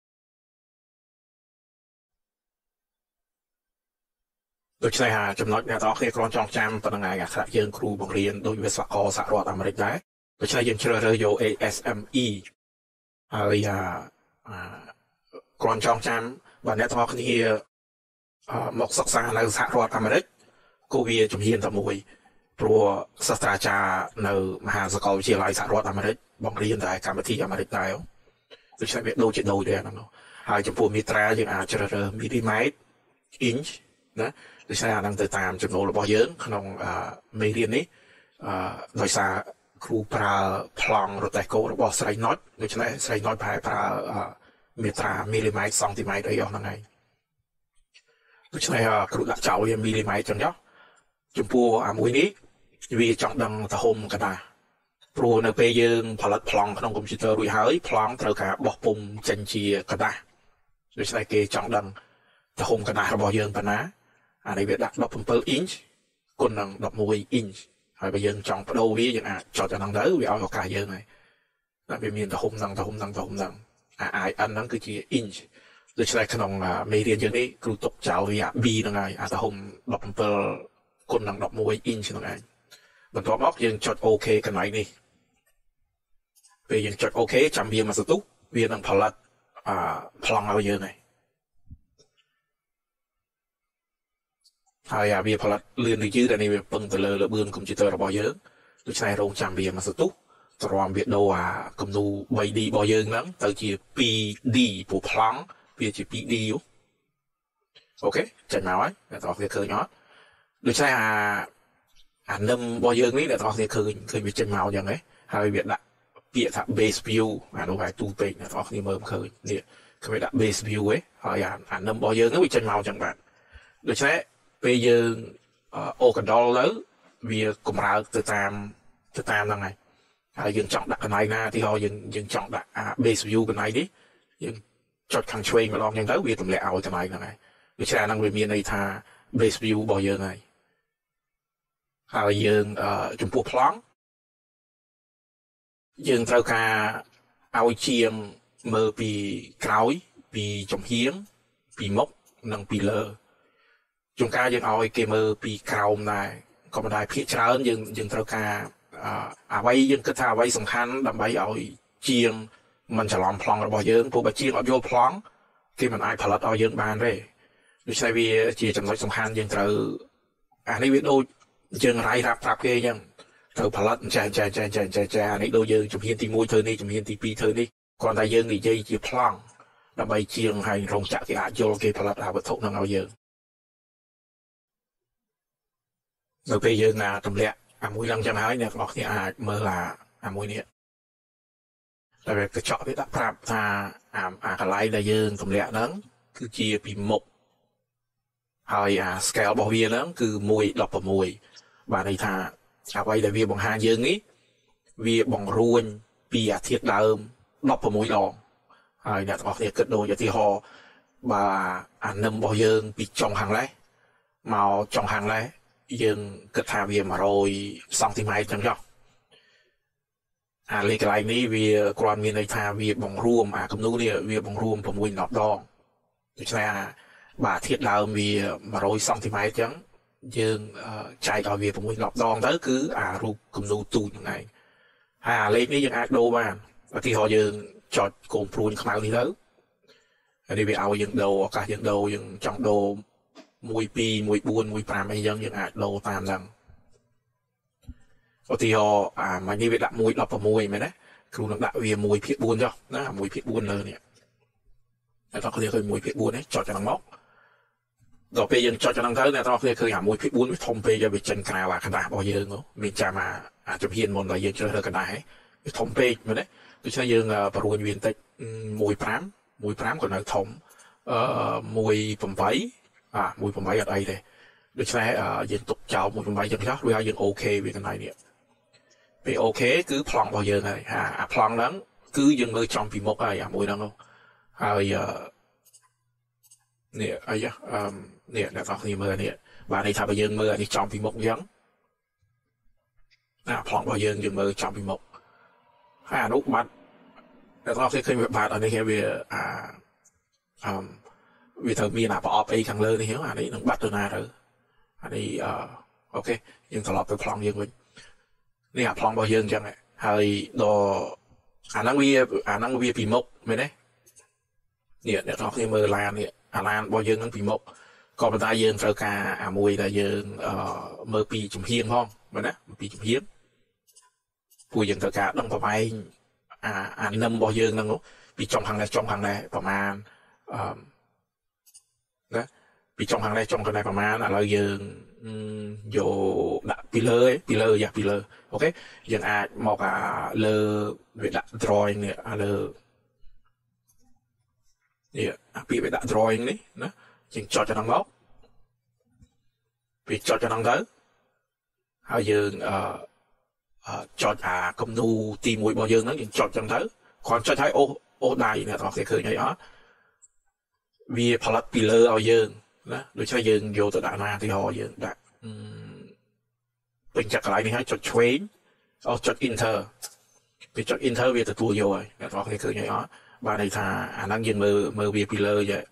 Speaker 1: ដូច្នេះចំណុចអ្នកទាំងអស់គ្នាគ្រាន់ចងចាំប៉ុណ្្នឹងឯងអាខ្រាក់យើងគ្រូបង្រៀនដោយវិស្វករសហរដ្ឋអាមេរិកដែរដូច្នេះយើងជ្រើសរើសយក A S M E ហើយគ្រាន់ចងចាំបើអ្នកទាំងអស់គ្នាមកសិក្សានៅសហរដ្ឋអាមេរិកក៏វាជំហានតែមួយព្រោះសាស្ត្រាចារ្យនៅមហាសាកលវិទ្យាល័យសហរដ្ឋអាមេរិកបង្រៀនតែកម្មវិធីអាមេរិកដែរដូច្នេះវាដូចជាដូចដែរហ្នឹងហើយចំពោះមាត្រាយើងអាចជ្រើសរើស millimeter inch ណាដូច្នេះអាហ្នឹងទៅតាមចំណូលរបស់យើងក្នុងមេរៀននេះដោយសារគ្រូប្រើប្លង់រទេះគោរបស់ស្រីណុចដូច្នេះស្រីណុចប្រហែលប្រើមាត្រា millimeter centimeter អីអស់ហ្នឹងឯងដូច្នេះគ្រូដាក់ចោលវា millimeter ចឹងចុះចំពោះអាមួយនេះវាចង់ដឹងទំហំកណ្ដាស់ព្រោះនៅពេលយើងផលិតប្លង់ក្នុងកុំព្យូទ័ររួចហើយប្លង់ត្រូវការបោះពុម្ពចេញជាកណ្ដាស់ដូច្នេះគេចង់ដឹងទំហំកណ្ដាស់របស់យើងប៉ុណ្ណាអានេះវាដាក់17 inch គុណនឹង11 inch ហើយបើយើងចង់បដូរវាយើងអាចចុចអាហ្នឹងទៅវាឲ្យឱកាសយើងហើយតែវាមានទំហំហ្នឹងទំហំហ្នឹងទំហំហ្នឹងអា I N ហ្នឹងគឺជា inch ដូច្នេះក្នុងមេរៀនយើងនេះគ្រូទុកចោលវា B ហ្នឹងហើយអាទំហំ17គុណនឹង11 inch ហ្នឹងឯងបន្ទាប់មកយើងចុច OK កន្លែងនេះពេលយើងចុច OK ចាំវាមកសន្ទុះវានឹងផលិតអាប្លង់ឲ្យយើងហើយហើយវាផលិតលឿនដូចយឺតតែនេះវាពឹងទៅលើល្បឿនកុំព្យូទ័ររបស់យើងដូច្នេះរងចាំវាមកសន្ទុះទ្រាំវាដូរអាគំនូ 3D របស់យើងហ្នឹងទៅជា 2D ព្រោះប្លង់វាជា 2D អូខេចេញមកហើយអ្នកទាំងអស់គ្នាឃើញអត់ដូច្នេះអាអានឹមរបស់យើងនេះអ្នកទាំងអស់គ្នាឃើញឃើញវាចេញមកយ៉ាងហ្នឹងហើយវាដាក់ពាក្យថា base view អានោះហើយទូពេកអ្នកទាំងអស់គ្នាមើលមិនឃើញនេះគឺវាដាក់ base view ឯងហើយអាអានឹមរបស់យើងហ្នឹងវាចេញមកចឹងបាទដូច្នេះពេលយើងអូកណ្ដុលទៅវាកម្រើកទៅតាមទៅតាមហ្នឹងហើយហើយយើងចង់ដាក់កន្លែងណាទីហោយើងយើងចង់ដាក់អា base view កន្លែងនេះយើងចុចខាងឆ្វេងម្ដងចឹងទៅវាទម្លាក់ឲ្យកន្លែងហ្នឹងហើយដូច្នេះអាហ្នឹងវាមានន័យថា base view របស់យើងហើយហើយយើងចំពោះប្លង់យើងត្រូវការឲ្យជាងមើលពីក្រោយពីចំហៀងពីមុខនិងពីលើជួនកាលយើងឲ្យគេមើលពីក្រោមដែរក៏មិនដែរភាគច្រើនយើងយើងត្រូវការអ្វីយើងគិតថាអ្វីសំខាន់ដើម្បីឲ្យជាងមិនច្រឡំប្លង់របស់យើងព្រោះបើជាងអត់យល់ប្លង់គេមិនអាចផលិតឲ្យយើងបានទេដូច្នេះវាជាចំណុចសំខាន់យើងត្រូវអានេះវាដូចយើងរាយរាប់ប្រាប់គេអញ្ចឹងត្រូវផលិតចេះចេះចេះចេះចេះចេះអានេះដូចយើងជំហានទីមួយធ្វើនេះជំហានទីពីរធ្វើនេះគ្រាន់តែយើងនិយាយជាប្លង់ដើម្បីជាងឲ្យរោងចក្រគេអាចយល់គេផលិតអាវត្ថុហ្នឹងឲ្យយើងនៅពេលយើងណាទម្លាក់អាមួយឡើងចឹងហើយអ្នកទាំងអស់គ្នាអាចមើលអាអាមួយនេះតែវាកញ្ចក់វាដាក់ប្រាប់ថាអាអាកន្លែងដែលយើងទម្លាក់ហ្នឹងគឺជាពីមុខហើយអា scale របស់វាហ្នឹងគឺមួយដប់៦បាទន័យថាអ្វីដែលវាបង្ហាញយើងនេះវាបង្រួញពីអាធាតុដើមដប់៦ដងហើយអ្នកទាំងអស់គ្នាគិតដូចឧទាហរណ៍បើអានឹមរបស់យើងពីចុងខាងលេសមកចុងខាងលេសយើងគិតថាវា100សង់ទីម៉ែត្រចឹងចុះ à lấy cái này ní vì còn miền này thà vì bóng rùm à cầm nô này vì bóng rùmผมวิ่งรอบดองដូច្នេះអាបាទធាតដើមវា100សង់ទីម៉ែត្រអញ្ចឹងយើងចែកឲ្យវា6រប់ដងទៅគឺអារូបគំនូទូចហ្នឹងឯងហើយអាលេខនេះយើងអាចដូរបានឧទាហរណ៍យើងចុចកូនព្រួញខ្មៅនេះទៅហើយនេះវាឲ្យយើងដូរឱកាសយើងដូរយើងចង់ដូរមួយពីរមួយបួនមួយប្រាំអីចឹងយើងអាចដូរតាមហ្នឹងឧទាហរណ៍អាមួយនេះវាដាក់មួយដប់6មែនទេគ្រូនឹងដាក់វាមួយភាគបួនចុះណាមួយភាគបួនលើនេះតែតោះគ្នាឃើញមួយភាគបួននេះចុចចំណងមកដល់ពេលយើងចុចចំណងទៅអ្នកទាំងអស់គ្នាឃើញអាមួយភាគបួនវាធំពេកហើយវាចេញក្រៅអាកណ្ដាស់របស់យើងមានចាំអាអាជំហានមុនដែលយើងជ្រើសរើសកណ្ដាស់វាធំពេកមែនទេដូច្នេះយើងបរួញវាបន្តិចមួយប្រាំមួយប្រាំក៏នៅធំអឺមួយប្រាំអាមួយប្រាំអត់អីទេដូច្នេះយើងទុកចោលមួយប្រាំចឹងចោះវាឲ្យយើងអូខេវាកន្លែងនេះពេលអូខេគឺប្លង់របស់យើងហើយអាប្លង់ហ្នឹងគឺយើងមើលចំពីមុខហើយអាមួយហ្នឹងហើយនេះអីអឺនេះអ្នកទាំងគ្នាមើលនេះបាទនេះថាបើយើងមើលអានេះចំពីមុខអញ្ចឹងអាប្លង់របស់យើងយើងមើលចំពីមុខហើយអានោះបាត់អ្នកទាំងគ្នាឃើញវាបាត់អានេះវាអាអឺវាត្រូវមានអាប្រអប់អីខាងលើនេះអានេះនឹងបាត់ទៅណាទៅអានេះអឺអូខេយើងត្រឡប់ទៅប្លង់យើងវិញនេះអាប្លង់របស់យើងអញ្ចឹងហើយដល់អាហ្នឹងវាអាហ្នឹងវាពីមុខមែនទេនេះអ្នកទាំងគ្នាមើលឡាននេះអាឡានរបស់យើងនឹងពីមុខក៏ប៉ុន្តែយើងត្រូវការអាមួយដែលយើងអឺមើលពីចំហៀងផងមែនទេពីចំហៀងពួកយើងត្រូវការដឹងប្រវែងអាអានឹមរបស់យើងហ្នឹងពីចំខាងនេះចំខាងនេះប្រហែលអឺណាពីចំខាងនេះចំខាងនេះប្រហែលឥឡូវយើងយកដាក់ពីលើពីលើយ៉ាពីលើអូខេយើងអាចមកអាលើវាដាក់ drawing នេះអាលើនេះអាពីវាដាក់ drawing នេះណាយើងចុចចំណងមកពេលចុចចំណងទៅហើយយើងអឺចុចអាគំនូទីមួយរបស់យើងហ្នឹងយើងចុចចឹងទៅគ្រាន់ចុចឲ្យអូសអូសដៃអ្នកទាំងអស់គ្នាឃើញហើយអត់វាផលិតពីលើឲ្យយើងណាដូច្នេះយើងយកទៅដាក់ណាទីហោយើងដាក់ពេញចាក់កន្លែងនេះហើយចុចឆ្វេងអត់ចុច enter ពេលចុច enter វាទទួលយកហើយអ្នកទាំងអស់គ្នាឃើញហើយអត់បាទន័យថាអាហ្នឹងយើងមើលមើលវាពីលើយ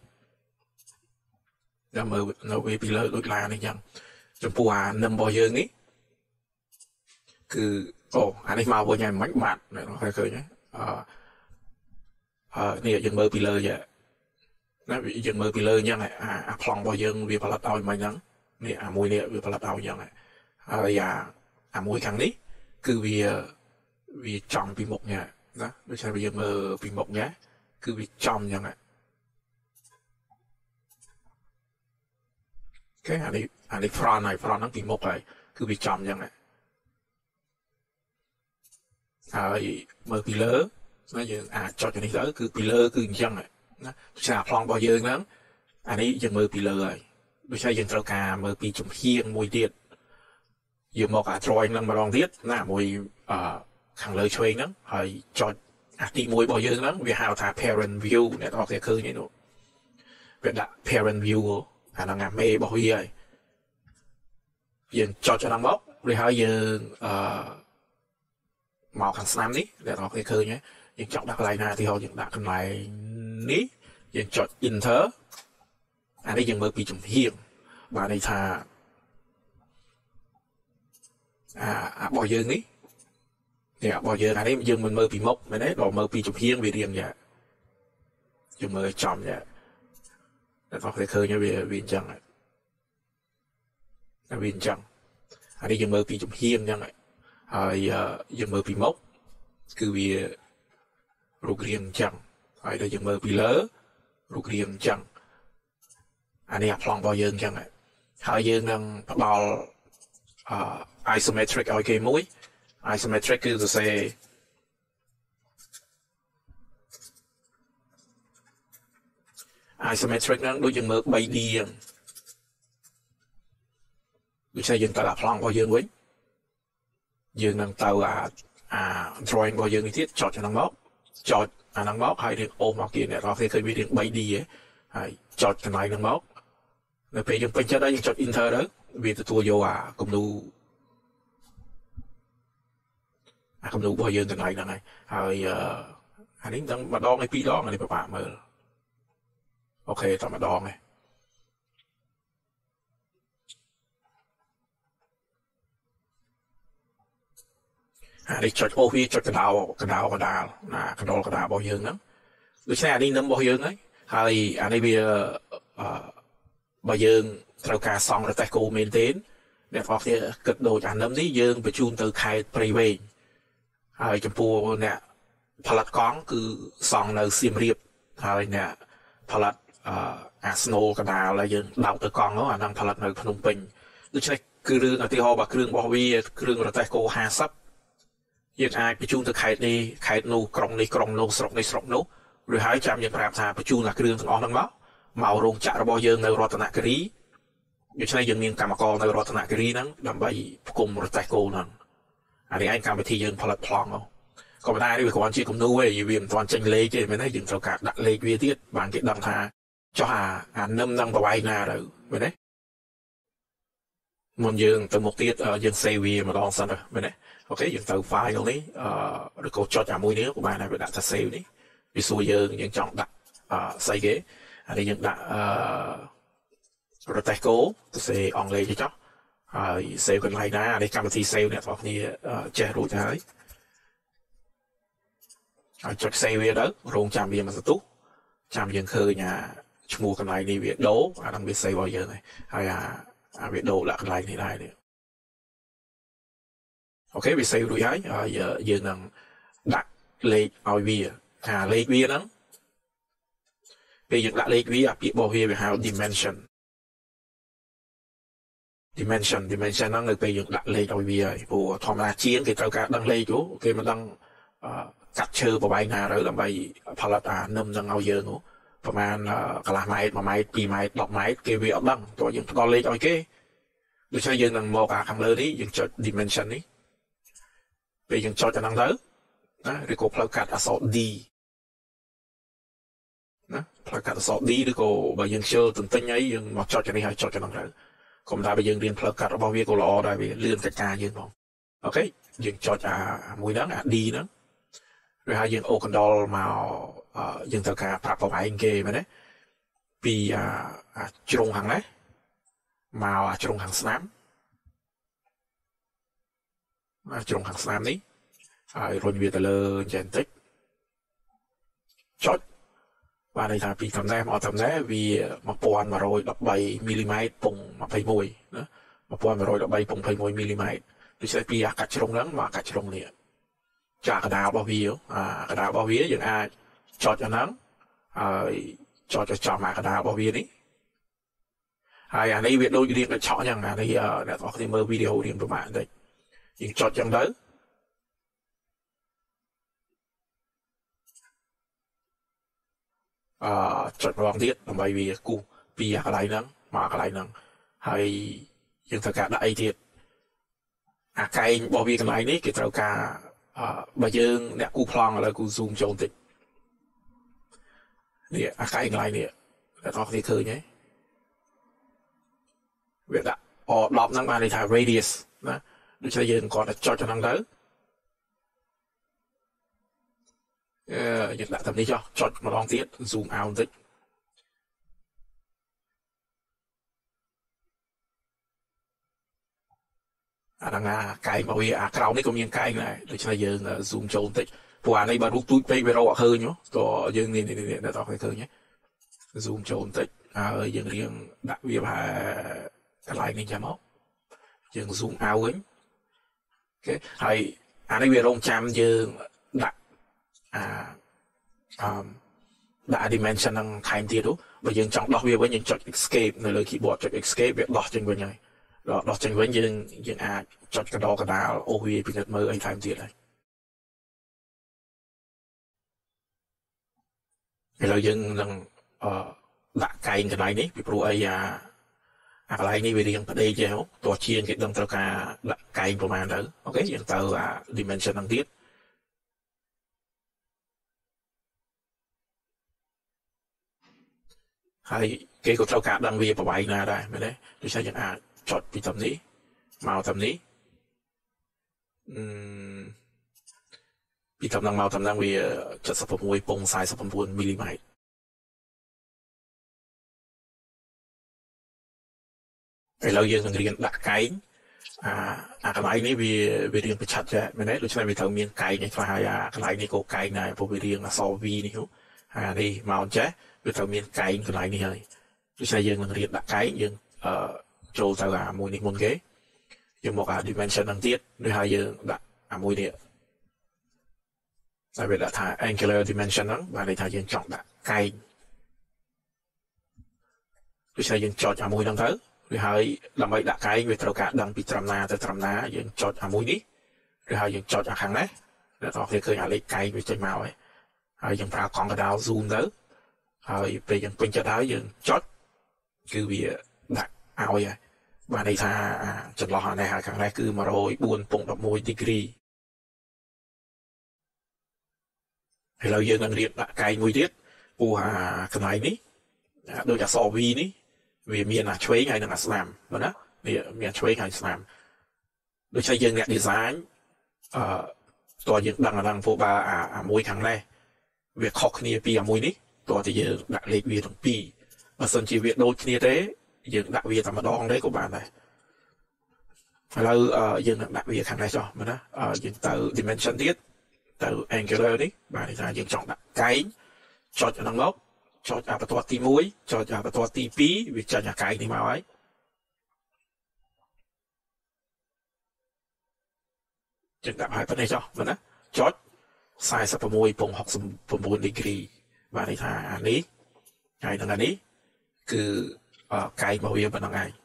Speaker 1: តែមើលនៅវាពីលើដូចឡាននេះចឹងចំពោះអានឹមរបស់យើងនេះគឺអូអានេះមកវិញហើយមិនបាត់អ្នកទាំងអស់គ្នាឃើញហើយអឺអឺនេះយើងមើលពីលើយណាយើងមើលពីលើអញ្ចឹងអាអាប្លង់របស់យើងវាផលិតឲ្យមិនហ្នឹងនេះអាមួយនេះវាផលិតឲ្យអញ្ចឹងហើយអាអាមួយខាងនេះគឺវាវាចំពីមុខញ៉ាណាដូចជាយើងមើលពីមុខញ៉ាគឺវាចំអញ្ចឹងអូខេអានេះអានេះ front ហើយ front ហ្នឹងពីមុខហើយគឺវាចំអញ្ចឹងហើយមើលពីលើណាយើងអាចចុចនេះទៅគឺពីលើគឺអញ្ចឹងណាដូចជាប្លង់របស់យើងហ្នឹងអានេះយើងមើលពីលើហើយដូចជាយើងត្រូវការមើលពីចំហៀងមួយទៀតយើងមកអា drawing ហ្នឹងម្ដងទៀតណាមួយអឺខាងលើឆ្វេងហ្នឹងហើយចុចអាទីមួយរបស់យើងហ្នឹងវាហៅថា parent view អ្នកទាំងអស់គ្នាឃើញទេនោះវាដាក់ parent view អាហ្នឹងអាមេរបស់វាហើយយើងចុចហ្នឹងមកឬហើយយើងអឺមកខាងស្នាមនេះអ្នកទាំងអស់គ្នាឃើញទេយើងចង់ដាក់កន្លែងណាទីហោយើងដាក់កន្លែងនេះយើងចុច enter អានេះយើងមើលពីចំហៀងបាទន័យថាអារបស់យើងនេះនេះរបស់យើងអានេះយើងមិនមើលពីមុខមែនទេដល់មើលពីចំហៀងវារៀងយ៉ាយើងមើលចំយ៉ាតែគាត់ឃើញវាវាអញ្ចឹងតែវាអញ្ចឹងអានេះយើងមើលពីចំហៀងអញ្ចឹងហើយយើងមើលពីមុខគឺវារូបរាងអញ្ចឹងហើយដល់យើងមើលពីលើរូបរាងអញ្ចឹងអានេះអាប្លង់របស់យើងអញ្ចឹងហើយយើងនឹងផ្ដល់អឺ isometric ឲ្យគេមួយ isometric គឺសរសេរ isometric ហ្នឹងដូចយើងមើល 3D អញ្ចឹងដូចជាយើងទៅអាប្លង់របស់យើងវិញយើងនឹងទៅអាអា drawing របស់យើងនេះទៀតចុចអាហ្នឹងមកចុចអាហ្នឹងមកហើយរៀងអូសមកទៀតអ្នកនរគ្នាឃើញវារៀង 3D ហើយចុចកន្លែងហ្នឹងមកនៅពេលយើងពេញចិត្តហើយយើងចុច enter ទៅវាទទួលយកអាគំនូអកំណូរបស់យើងទាំងឡាយហ្នឹងហើយហើយអានេះដឹងម្ដងហើយពីរដងអានេះពិបាកមើលអូខេតែម្ដងឯងអានេះចុចអូសវាចុចកណ្ដោកណ្ដោកណ្ដាលណាកណ្ដោកណ្ដាលរបស់យើងហ្នឹងដូច្នេះអានេះនឹមរបស់យើងហើយហើយអានេះវាបើយើងត្រូវការសង់រទេះគោមែនទេអ្នកនរគ្នាគិតដូចអានឹមនេះយើងបញ្ជូនទៅខេត្តព្រៃវែងហើយចំពោះអ្នកផលិតកង់គឺសង់នៅសៀមរាបហើយអ្នកផលិតអាស្នូកណ្ដាលហើយយើងដោតទៅកង់នោះអាហ្នឹងផលិតនៅភ្នំពេញដូច្នេះគឺរឿងឧទាហរណ៍បើគ្រឿងរបស់វាគ្រឿងរទេះគោហាសិបយើងអាចបញ្ជូនទៅខេត្តនេះខេត្តនោះក្រុងនេះក្រុងនោះស្រុកនេះស្រុកនោះឬហើយចាំយើងប្រាប់ថាបញ្ជូនអាគ្រឿងទាំងអស់ហ្នឹងមកមករោងចក្ររបស់យើងនៅរតនគិរីដូច្នេះយើងមានកម្មករនៅរតនគិរីហ្នឹងដើម្បីផ្គុំរទេះគោហ្នឹងអានេះឯងកម្មវិធីយើងផលិតប្លង់ហ្នឹងក៏ប៉ុន្តែវាគ្រាន់ជាគំនូទេវាមិនទាន់ចេញលេខទេមែនទេយើងត្រូវការដាក់លេខវាទៀតបានគេដឹងថាចុះអាអានឹមហ្នឹងប្រវែងណាទៅមែនទេមុនយើងទៅមុខទៀតយើង save វាម្ដងសិនទៅមែនទេអូខេយើងទៅ file នេះអឺឬក៏ចុចអាមួយនេះក៏បានដែរវាដាក់ថា save នេះវាសួរយើងយើងចង់ដាក់អឺស្អីគេអានេះយើងដាក់អឺរទេះគោទៅសេអង់គ្លេសទៅចុះហើយ save កន្លែងណាអានេះកម្មវិធី save អ្នកនរគ្នាចេះរួចហើយហើយចុច save វាទៅរងចាំវាមកសន្ទុះចាំយើងឃើញអាឈ្មោះកន្លែងនេះវាដូរអាហ្នឹងវា save របស់យើងហើយហើយអាអាវាដូរដាក់កន្លែងនេះដែរនេះអូខេវា save រួចហើយហើយយើងនឹងដាក់លេខឲ្យវាថាលេខវាហ្នឹងពេលយើងដាក់លេខវាអាពាក្យរបស់វាវាហៅ dimension dimension dimension ហ្នឹងនៅពេលយើងដាក់លេខឲ្យវាហើយព្រោះធម្មតាជាងគេត្រូវការដឹងលេខទៅគេមិនដឹងកាត់ឈើប្រវែងណាទៅដើម្បីផលិតអានឹមហ្នឹងឲ្យយើងប្រហែលកន្លះម៉ែត្រមួយម៉ែត្រពីរម៉ែត្រដប់ម៉ែត្រគេវាអត់ដឹងតោះយើងផ្ដល់លេខឲ្យគេដូច្នេះយើងនឹងមកអាខាងលើនេះយើងចុច dimension នេះពេលយើងចុចទៅហ្នឹងទៅណាឬក៏ផ្លូវកាត់អក្សរ D ណាផ្លូវកាត់អក្សរ D ឬក៏បើយើងខ្ជិលទន្ទិញអីយើងមកចុចទៅនេះហើយចុចទៅហ្នឹងទៅកុំថាបើយើងរៀនផ្លូវកាត់របស់វាក៏ល្អដែរវាលឿនកិច្ចការយើងផងអូខេយើងចុចអាមួយហ្នឹងអា D ហ្នឹងឬហើយយើងអូកណ្ដុរមកយើងត្រូវការប្រាប់ប្រវែងគេមែនទេពីអាជ្រុងខាងនេះមកអាជ្រុងខាងស្នាមអាជ្រុងខាងស្នាមនេះហើយរុញវាទៅលើចេះបន្តិចចុចបានន័យថាពីតំណែងមកតំណែងវាmột nghìn một trăm mười baមីលីម៉ែត្រពងยี่สิบเอ็ดណាmột nghìn một trăm mười baពងยี่สิบเอ็ดមីលីម៉ែត្រដូច្នេះពីអាកាច់ជ្រុងហ្នឹងមកអាកាច់ជ្រុងនេះចាកដាលរបស់វាអាកដាលរបស់វាយើងអាចចុចអាហ្នឹងហើយចុចឲ្យចំអាកដាលរបស់វានេះហើយអានេះវាដូចរៀងដូចឆក់អញ្ចឹងអានេះអ្នកនរគ្នាមើលវីដេអូរៀងប្រហែលបន្តិចយើងចុចអញ្ចឹងទៅអឺចុចម្ដងទៀតដើម្បីវាគូសពីអាកន្លែងហ្នឹងមកអាកន្លែងហ្នឹងហើយយើងត្រូវការដាក់អីទៀតអាកែងរបស់វាកន្លែងនេះគេត្រូវការអឺបើយើងអ្នកគូប្លង់ឥឡូវគូ zoom ចូលបន្តិចនេះអាកែងកន្លែងនេះអ្នកនរគ្នាឃើញទេវាដាក់អដប់ហ្នឹងបានន័យថា radius ណាដូច្នេះយើងគាត់តែចុចហ្នឹងទៅអឺយើងដាក់តាមនេះចុះចុចម្ដងទៀត zoom out បន្តិចអាហ្នឹងអាកែងរបស់វាអាក្រោមនេះក៏មានកែងដែរដូច្នេះយើង zoom ចូលបន្តិចព្រោះអានេះបើរូបទូចពេកវារកអត់ឃើញતોយើងនេះនេះអ្នកនរគ្នាឃើញទេ zoom ចូលបន្តិចហើយយើងរៀងដាក់វាប្រហែលកន្លែងនេះចាំមកយើង zoom out វិញអូខេហើយអានេះវារងចាំយើងដាក់អាអឺដាក់ dimension ហ្នឹងថែមទៀតបើយើងចង់ដោះវាវិញយើងចុច escape នៅលើ keyboard ចុច escape វាដោះចេញវិញហើយដោះចេញវិញយើងយើងអាចចុចកណ្ដោកណ្ដាលអូសវាពិនិត្យមើលអីថែមទៀតហើយឥឡូវយើងនឹងអឺដាក់កែងកន្លែងនេះពីព្រោះអីអាអាកន្លែងនេះវារៀងផ្ដេកចេះតោះជាងគេដឹងត្រូវការដាក់កែងប្រហែលទៅអូខេយើងទៅអា dimension ហ្នឹងទៀតហើយគេក៏ត្រូវការដឹងវាប្រវែងណាដែរមែនទេដូច្នេះយើងអាចចុចពីតាមនេះមកតាមនេះអឺពីតំណឹងមកតំណឹងវាเจ็ดสิบหกពងสี่สิบเก้าមីលីម៉ែត្រឥឡូវយើងនឹងរៀនដាក់កែងអាអាកន្លែងនេះវាវារៀងប្រឆាត់ចាមែនទេដូច្នេះវាត្រូវមានកែងនេះខ្លះហើយអាកន្លែងនេះក៏កែងដែរព្រោះវារៀងអក្សរ V នេះអានេះមកចេះវាត្រូវមានកែងកន្លែងនេះហើយដូច្នេះយើងនឹងរៀនដាក់កែងយើងអឺចូលទៅអាមួយនេះមុនគេយើងមកអា dimension ហ្នឹងទៀតដូចហើយយើងដាក់អាមួយនេះតែវាដាក់ថា angular dimension ហ្នឹងបានន័យថាយើងចង់ដាក់កែងដូច្នេះយើងចុចអាមួយហ្នឹងទៅឬហើយដើម្បីដាក់កែងវាត្រូវការដឹងពីត្រឹមណាទៅត្រឹមណាយើងចុចអាមួយនេះឬហើយយើងចុចអាខាងនេះអ្នកនរគ្នាឃើញអាលេខកែងវាចេញមកហើយហើយយើងប្រើកង់កដោ zoom ទៅហើយពេលយើងពេញចិត្តហើយយើងចុចគឺវាដាក់ឲ្យហើយបានន័យថាចន្លោះអានេះហើយខាងនេះគឺone oh four point one one ដឺក្រេឥឡូវយើងនឹងរៀបដាក់កែងមួយទៀតពោះអាកន្លែងនេះដូចអក្សរ V នេះវាមានអាឆ្វេងហើយនិងអាស្នាមបាទណាវាមានឆ្វេងហើយស្នាមដូច្នេះយើងអ្នក design អឺតើយើងដឹងអាហ្នឹងព្រោះបើអាអាមួយខាងនេះវាខុសគ្នាពីអាមួយនេះតើតែយើងដាក់លេខវាទាំងពីរបើសិនជាវាដូចគ្នាទេយើងដាក់វាតែម្ដងទេក៏បានដែរឥឡូវយើងនឹងដាក់វាខាងនេះចុះមើលណាយើងទៅ dimension ទៀតទៅ angular នេះបាទន័យថាយើងចង់ដាក់កែងចុចអាហ្នឹងមកចុចអាបន្ទាត់ទីoneចុចអាបន្ទាត់ទីtwoវាចាញ់អាកែងនេះមកហើយចឹងដាក់ឲ្យប៉ុណ្ណេះចុះមើលណាចុចforty-six point six nineដឺក្រេបាទន័យថាអានេះហើយនឹងអានេះគឺកែងរបស់វាប៉ុណ្្នឹងឯង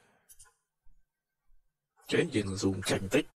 Speaker 1: ចេះយើង zoom ចេញបន្តិច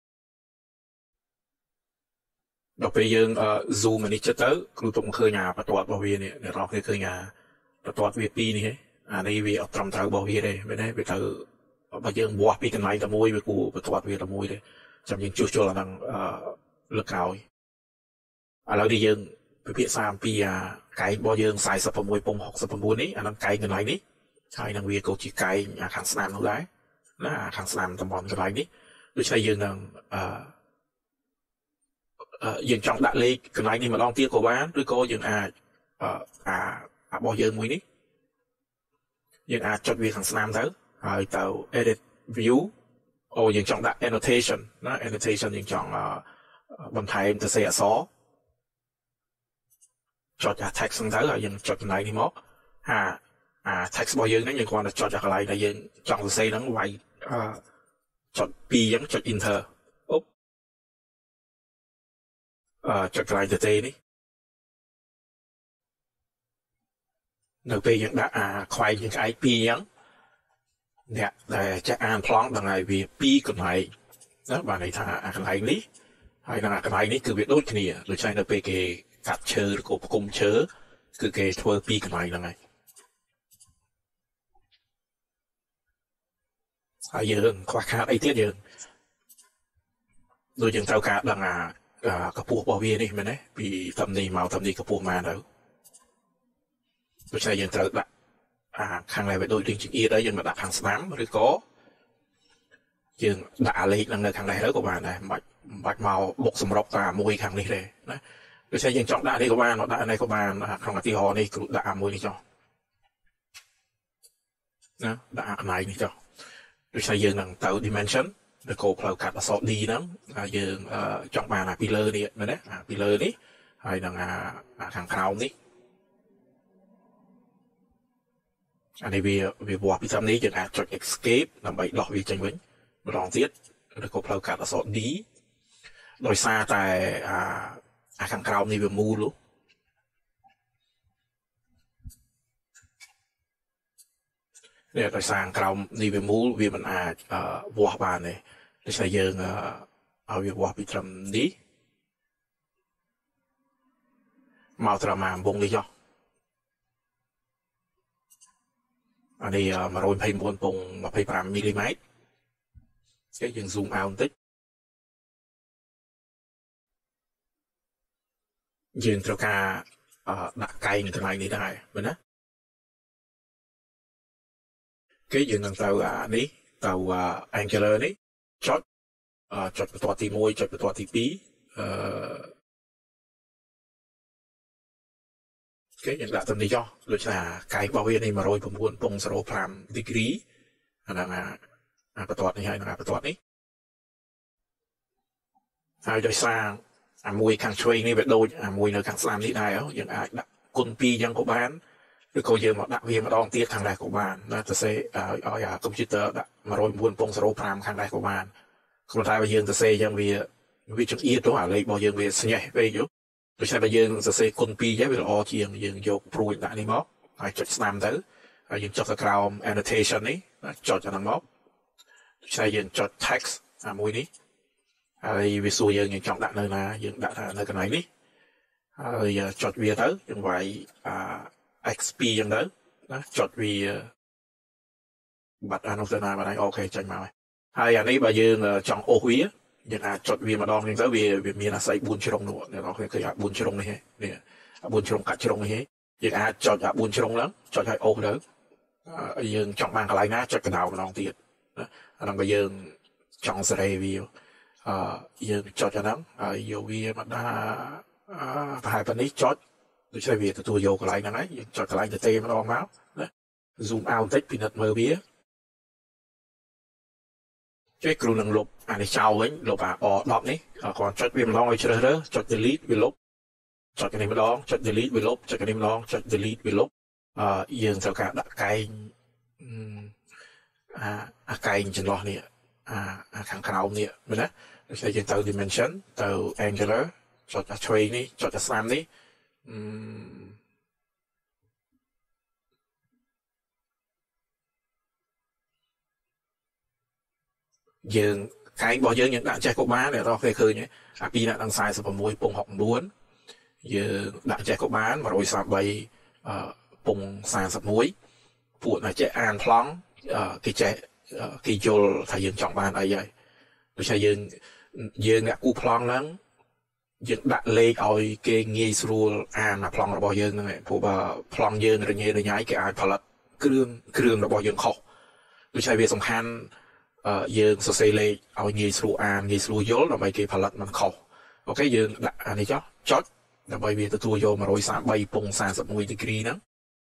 Speaker 1: ដល់ពេលយើង zoom អានេះចិត្តទៅគ្រូទុំឃើញអាបន្ទាត់របស់វានេះអ្នកនរគ្នាឃើញអាបន្ទាត់វាពីរនេះអានេះវាអត់ត្រឹមត្រូវរបស់វាទេមែនទេវាត្រូវបើយើងវាស់ពីកន្លែងតែមួយវាគួរបន្ទាត់វាតែមួយទេចាំយើងជួសជុលអាហ្នឹងលើកក្រោយឥឡូវនេះយើងពិភាក្សាអំពីអាកែងរបស់យើងforty-six point six nineនេះអាហ្នឹងកែងកន្លែងនេះហើយនឹងវាក៏ជាកែងអាខាងស្នាមនោះដែរណាអាខាងស្នាមតំបន់កន្លែងនេះដូច្នេះយើងនឹងអឺយើងចង់ដាក់លេខកន្លែងនេះម្ដងទៀតក៏បានឬក៏យើងអាចអារបស់យើងមួយនេះយើងអាចចុចវាខាងស្នាមទៅហើយទៅ edit view អូយើងចង់ដាក់ annotation ណា annotation យើងចង់បន្ថែមទៅសេអក្សរចុចអា text ហ្នឹងទៅហើយយើងចុចកន្លែងនេះមកអាអា text របស់យើងហ្នឹងយើងគ្រាន់តែចុចអាកន្លែងដែលយើងចង់សរសេរហ្នឹងវាយចុចពីរអញ្ចឹងចុច enter អូអឺចុចកន្លែងទៅទេនេះនៅពេលយើងដាក់អាខ្វែងយើងក្អែកពីរអញ្ចឹងអ្នកដែលចេះអានប្លង់ដឹងហើយវាពីរកន្លែងណាបានន័យថាអាកន្លែងនេះហើយនឹងអាកន្លែងនេះគឺវាដូចគ្នាដូច្នេះនៅពេលគេកាត់ឈើឬក៏ផ្គុំឈើគឺគេធ្វើពីរកន្លែងហ្នឹងហើយហើយយើងខ្វះខាតអីទៀតយើងដូចយើងត្រូវការដឹងអាកម្ពស់របស់វានេះមែនទេពីតំនេះមកតំនេះកម្ពស់មកទៅដូច្នេះយើងត្រូវដាក់អាខាងនេះវាដូចរៀងចង្អៀតហើយយើងមកដាក់ខាងស្នាមឬក៏យើងដាក់អាលេខហ្នឹងនៅខាងនេះទៅក៏បានដែរមិនបាច់មិនបាច់មកបុកសម្រុកតាមមួយខាងនេះទេណាដូច្នេះយើងចង់ដាក់នេះក៏បានដាក់នេះក៏បានក្នុងឧទាហរណ៍នេះគ្រូដាក់អាមួយនេះចុះណាដាក់អាកន្លែងនេះចុះដូច្នេះយើងនឹងទៅ dimension ឬក៏ផ្លូវកាត់អក្សរ D ហ្នឹងយើងចង់បានអាពីលើនេះមែនទេអាពីលើនេះហើយនឹងអាខាងក្រោមនេះអានេះវាវាវាស់ពីត្រឹមនេះយើងអាចចុច escape ដើម្បីដោះវាចេញវិញម្ដងទៀតឬក៏ផ្លូវកាត់អក្សរ D ដោយសារតែអាអាខាងក្រោមនេះវាមូលនេះដោយសារក្រោមនេះវាមូលវាមិនអាចវាស់បានទេដូច្នេះយើងឲ្យវាវាស់ពីត្រឹមនេះមកត្រឹមអាអំពងនេះចុះអានេះone twenty-nine point twenty-fiveមីលីម៉ែត្រគេយើង zoom out បន្តិចយើងត្រូវការដាក់កែងកន្លែងនេះដែរមែនណាគេយើងនឹងទៅអានេះទៅ angular នេះចុចចុចបន្ទាត់ទីoneចុចបន្ទាត់ទីtwoអឺគេយើងដាក់ទៅនេះចុះដូចថាកាយរបស់វានេះ109.05 degree អាហ្នឹងអាបន្ទាត់នេះហើយនឹងអាបន្ទាត់នេះហើយដោយសារអាមួយខាងឆ្វេងនេះវាដូចអាមួយនៅខាងស្ដាំនេះដែរយើងអាចដាក់គុណពីរយ៉ាងក៏បានឬក៏យើងមកដាក់វាម្ដងទៀតខាងនេះក៏បានណាទៅសេឲ្យអាកុំព្យូទ័រដាក់109.05ខាងនេះក៏បានគ្រាន់តែបើយើងទៅសេយ៉ាងវាវាចង្អៀតទៅអាលេខរបស់យើងវាស្ញេះពេកយល់ដូច្នេះបើយើងសរសេរគុណពីរទៅវាល្អជាងយើងយកព្រួយដាក់នេះមកហើយចុចស្ដាំទៅហើយយើងចុចទៅក្រោម annotation នេះចុចអាហ្នឹងមកដូច្នេះយើងចុច text អាមួយនេះហើយវាសួរយើងយើងចង់ដាក់នៅណាយើងដាក់ថានៅកន្លែងនេះហើយចុចវាទៅយើងវាយអា ix ពីរយ៉ាងទៅណាចុចវាបាត់អានោះទៅណាបាទអូខេចេញមកហើយអានេះបើយើងចង់អូសវាយើងអាចចុចវាម្ដងហ្នឹងទៅវាវាមានអាស័យបួនជ្រុងនោះអ្នកនរឃើញអាបួនជ្រុងនេះនេះអាបួនជ្រុងកាត់ជ្រុងនេះយើងអាចចុចអាបួនជ្រុងហ្នឹងចុចឲ្យអូសទៅយើងចង់បានកន្លែងណាចុចកណ្ដោម្ដងទៀតណាអាហ្នឹងបើយើងចង់សេរីវាអឺយើងចុចអាហ្នឹងហើយយកវាមកដាក់ប្រហែលប៉ុណ្នេះចុចដូច្នេះវាទទួលយកកន្លែងហ្នឹងហើយយើងចុចកន្លែងទៅទេម្ដងមកណា zoom out តិចពិនិត្យមើលវាជួយគ្រូនឹងលុបអានេះចោលវិញលុបអា អ ដប់នេះគាត់ចុចវាម្ដងឲ្យជ្រើសរើសចុច delete វាលុបចុចនេះម្ដងចុច delete វាលុបចុចនេះម្ដងចុច delete វាលុបអឺយើងត្រូវការដាក់កែងអាអាកែងចន្លោះនេះអាខាងក្រោមនេះមែនទេដូច្នេះយើងទៅ dimension ទៅ angular ចុចអាឆ្វេងនេះចុចអាស្ដាំនេះអឺយើងកែងរបស់យើងយើងដាក់ចេះក៏បានតែរកគេឃើញអាពីរដាក់ដល់ 46.69 យើងដាក់ចេះក៏បាន133.41 ពួកណាចេះអានប្លង់គេចេះគេយល់ថាយើងចង់បានអីហើយដូច្នេះយើងយើងអ្នកគូប្លង់ហ្នឹងយើងដាក់លេខឲ្យគេងាយស្រួលអានអាប្លង់របស់យើងហ្នឹងព្រោះបើប្លង់យើងរញ៉េរញ៉ៃគេអាចផលិតគ្រឿងគ្រឿងរបស់យើងខុសដូច្នេះវាសំខាន់យើងសរសេរលេខឲ្យងាយស្រួលអានងាយស្រួលយល់ដើម្បីគេផលិតមិនខុសអូខេយើងដាក់អានេះចុះចុចដើម្បីវាទទួលយក133.41 degree ហ្នឹង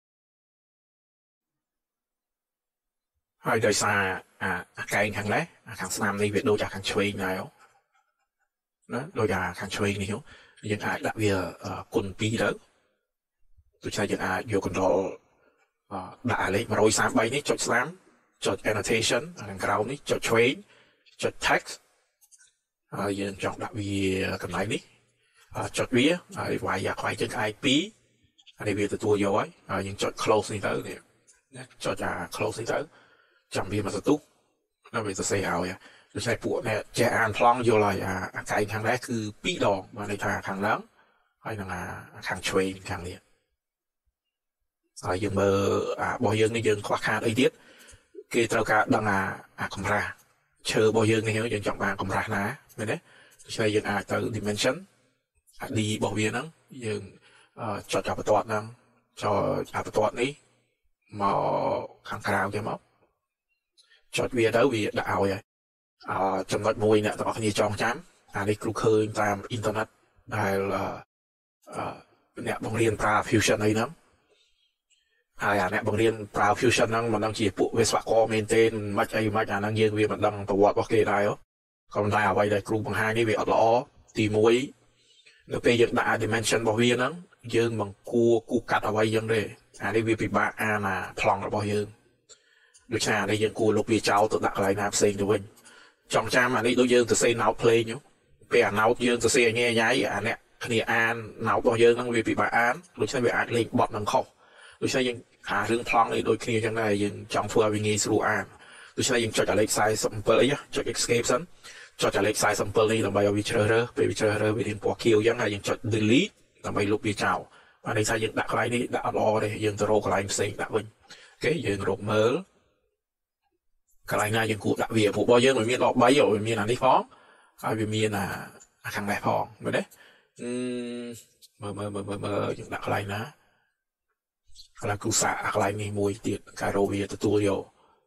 Speaker 1: ហើយដោយសារអាកែងខាងនេះអាខាងស្នាមនេះវាដូចអាខាងឆ្វេងដែរណាដូចអាខាងឆ្វេងនេះយើងអាចដាក់វាគុណពីរទៅដូច្នេះយើងអាចយក control ដាក់អាលេខ133នេះចុចស្ដាំចុច annotation ខាងក្រោមនេះចុចឆ្វេងចុច text ហើយយើងចង់ដាក់វាកន្លែងនេះចុចវាហើយវាយអាខ្វែងជើងឯកពីរហើយវាទទួលយកហើយហើយយើងចុច close នេះទៅនេះចុចអា close នេះទៅចាំវាមកសន្ទុះដល់វាសរសេរឲ្យដូច្នេះពួកអ្នកចេះអានប្លង់យល់ហើយអាកែងខាងនេះគឺពីរដងបានន័យថាខាងឡើងហើយនឹងអាខាងឆ្វេងខាងនេះហើយយើងមើលអារបស់យើងនេះយើងខ្វះខាតអីទៀតគេត្រូវការដឹងអាអាកម្រាស់ឈើរបស់យើងនេះយើងចង់បានកម្រាស់ណាមែនទេដូច្នេះយើងអាចទៅ dimension អា d របស់វាហ្នឹងយើងចុចអាបន្ទាត់ហ្នឹងចុចអាបន្ទាត់នេះមកខាងក្រៅគេមកចុចវាទៅវាដាក់ឲ្យហើយអឺចំណុចមួយអ្នកទាំងអស់គ្នាចងចាំអានេះគ្រូឃើញតាមអ៊ីនធឺណិតដែលអឺអ្នកបង្រៀនប្រើ fusion អីហ្នឹងហើយអាអ្នកបង្រៀនប្រើ fusion ហ្នឹងមិនដឹងជាពួកវិស្វករមែនទេមិនអីមិនអាហ្នឹងយើងវាមិនដឹងប្រវត្តិរបស់គេដែរក៏ប៉ុន្តែអ្វីដែលគ្រូបង្ហាញនេះវាអត់ល្អទីមួយនៅពេលយើងដាក់ dimension របស់វាហ្នឹងយើងមិនគួរគូកាត់អ្វីយ៉ាងទេអានេះវាពិបាកអានអាប្លង់របស់យើងដូច្នេះអានេះយើងគួរលុបវាចោលទៅដាក់កន្លែងណាផ្សេងទៅវិញចង់ចាំអានេះដូចយើងទៅសេ note play ពេលអា note យើងទៅសេញ៉ៃញ៉ៃអាអ្នកគ្នាអាន note របស់យើងហ្នឹងវាពិបាកអានដូច្នេះវាអាចលេងបត់នឹងខុសដូច្នេះយើងអារឿងប្លង់នេះដូចគ្នាចឹងដែរយើងចង់ធ្វើឲ្យវាងាយស្រួលអានដូច្នេះយើងចុចអាលេខ47អីចុច escape សិនចុចអាលេខ47នេះដើម្បីឲ្យវាជ្រើសរើសពេលវាជ្រើសរើសវារៀងពណ៌ខៀវចឹងហើយយើងចុច delete ដើម្បីលុបវាចោលបានន័យថាយើងដាក់កន្លែងនេះដាក់អត់ល្អទេយើងទៅរកកន្លែងផ្សេងដាក់វិញអូខេយើងរកមើលកន្លែងណាយើងគួរដាក់វាព្រោះរបស់យើងវាមានដក3វាមានអានេះផងហើយវាមានអាខាងនេះផងមែនទេមើលមើលមើលមើលយើងដាក់កន្លែងណាកន្លែងគ្រូសាកន្លែងនេះមួយទៀតកាយរោវាទទួលយក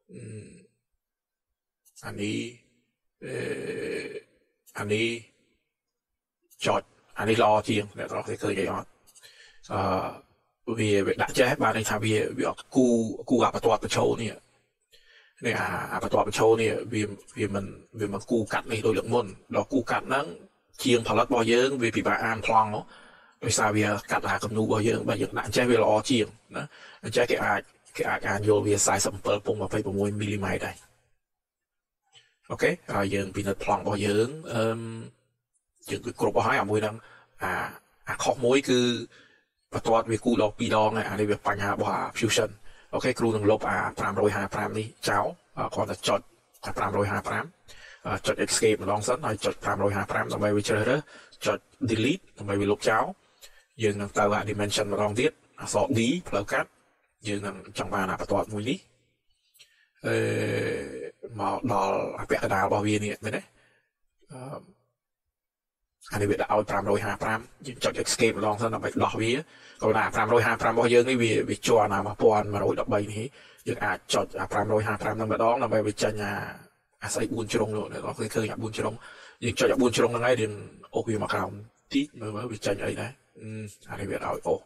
Speaker 1: អានេះអឺអានេះចុចអានេះល្អជាងអ្នកទាំងអស់គ្នាឃើញអីអត់អឺ vì việc đã chết bạn này thà vì việc cu cu gặpตัวประโชเนี่ยเนี่ยอ่าตัวประโชเนี่ยvì vì mình vì mình cu cắt này đôi lượng môn đó cu cắt nó chiêng phật bao nhiêu vì bị bà an phong nóโดยสาวีกัดหากำนูบ่เยอะบ่เยอะนั่นใช้เวลาเชียงนะใช้แค่อาแค่อาการโยวีสายสัมเปิลปงมาไปประมวลมิลลิเมตรได้โอเคอ่ายังปีนัดพลังบ่เยอะเอ่อยังคือกรบบ่ให้อ่ะมวยนั่งอ่าอ่าข้อมวยคือประตูวิกูดอกปีดองไงอันนี้เป็นปัญหาบ่าฟิวชั่นโอเคครูต้องลบอ่าพรามโรยหาพรามนี้เจ้าอ่าก่อนจะจดพรามโรยหาพรามอ่าจด escape มาลองสักหน่อยจดพรามโรยหาพรามต่อไปวิเชอร์จด delete ต่อไปวิลบเจ้าយើងនឹងទៅអា dimension ម្ដងទៀតអក្សរ D ផ្លូវកាត់យើងនឹងចង់បានអាបន្ទាត់មួយនេះអឺមកដល់អាពាក់កណ្ដាលរបស់វានេះមែនទេអឺអានេះវាដាក់ឲ្យfive fifty-fiveយើងចុច escape ម្ដងសិនដើម្បីដោះវាក៏ថាfive fifty-fiveរបស់យើងនេះវាវាជាប់អាone thousand one hundred thirteenនេះយើងអាចចុចអាfive fifty-fiveនឹងម្ដងដើម្បីវាចេញអាអាស្អីfourជ្រុងនោះអ្នកនរឃើញឃើញអាfourជ្រុងយើងចុចអាfourជ្រុងហ្នឹងហើយយើងអូសវាមកក្រោមតិចមើលមើលវាចេញអីដែរอืมอันนี้เวียดเอาโอ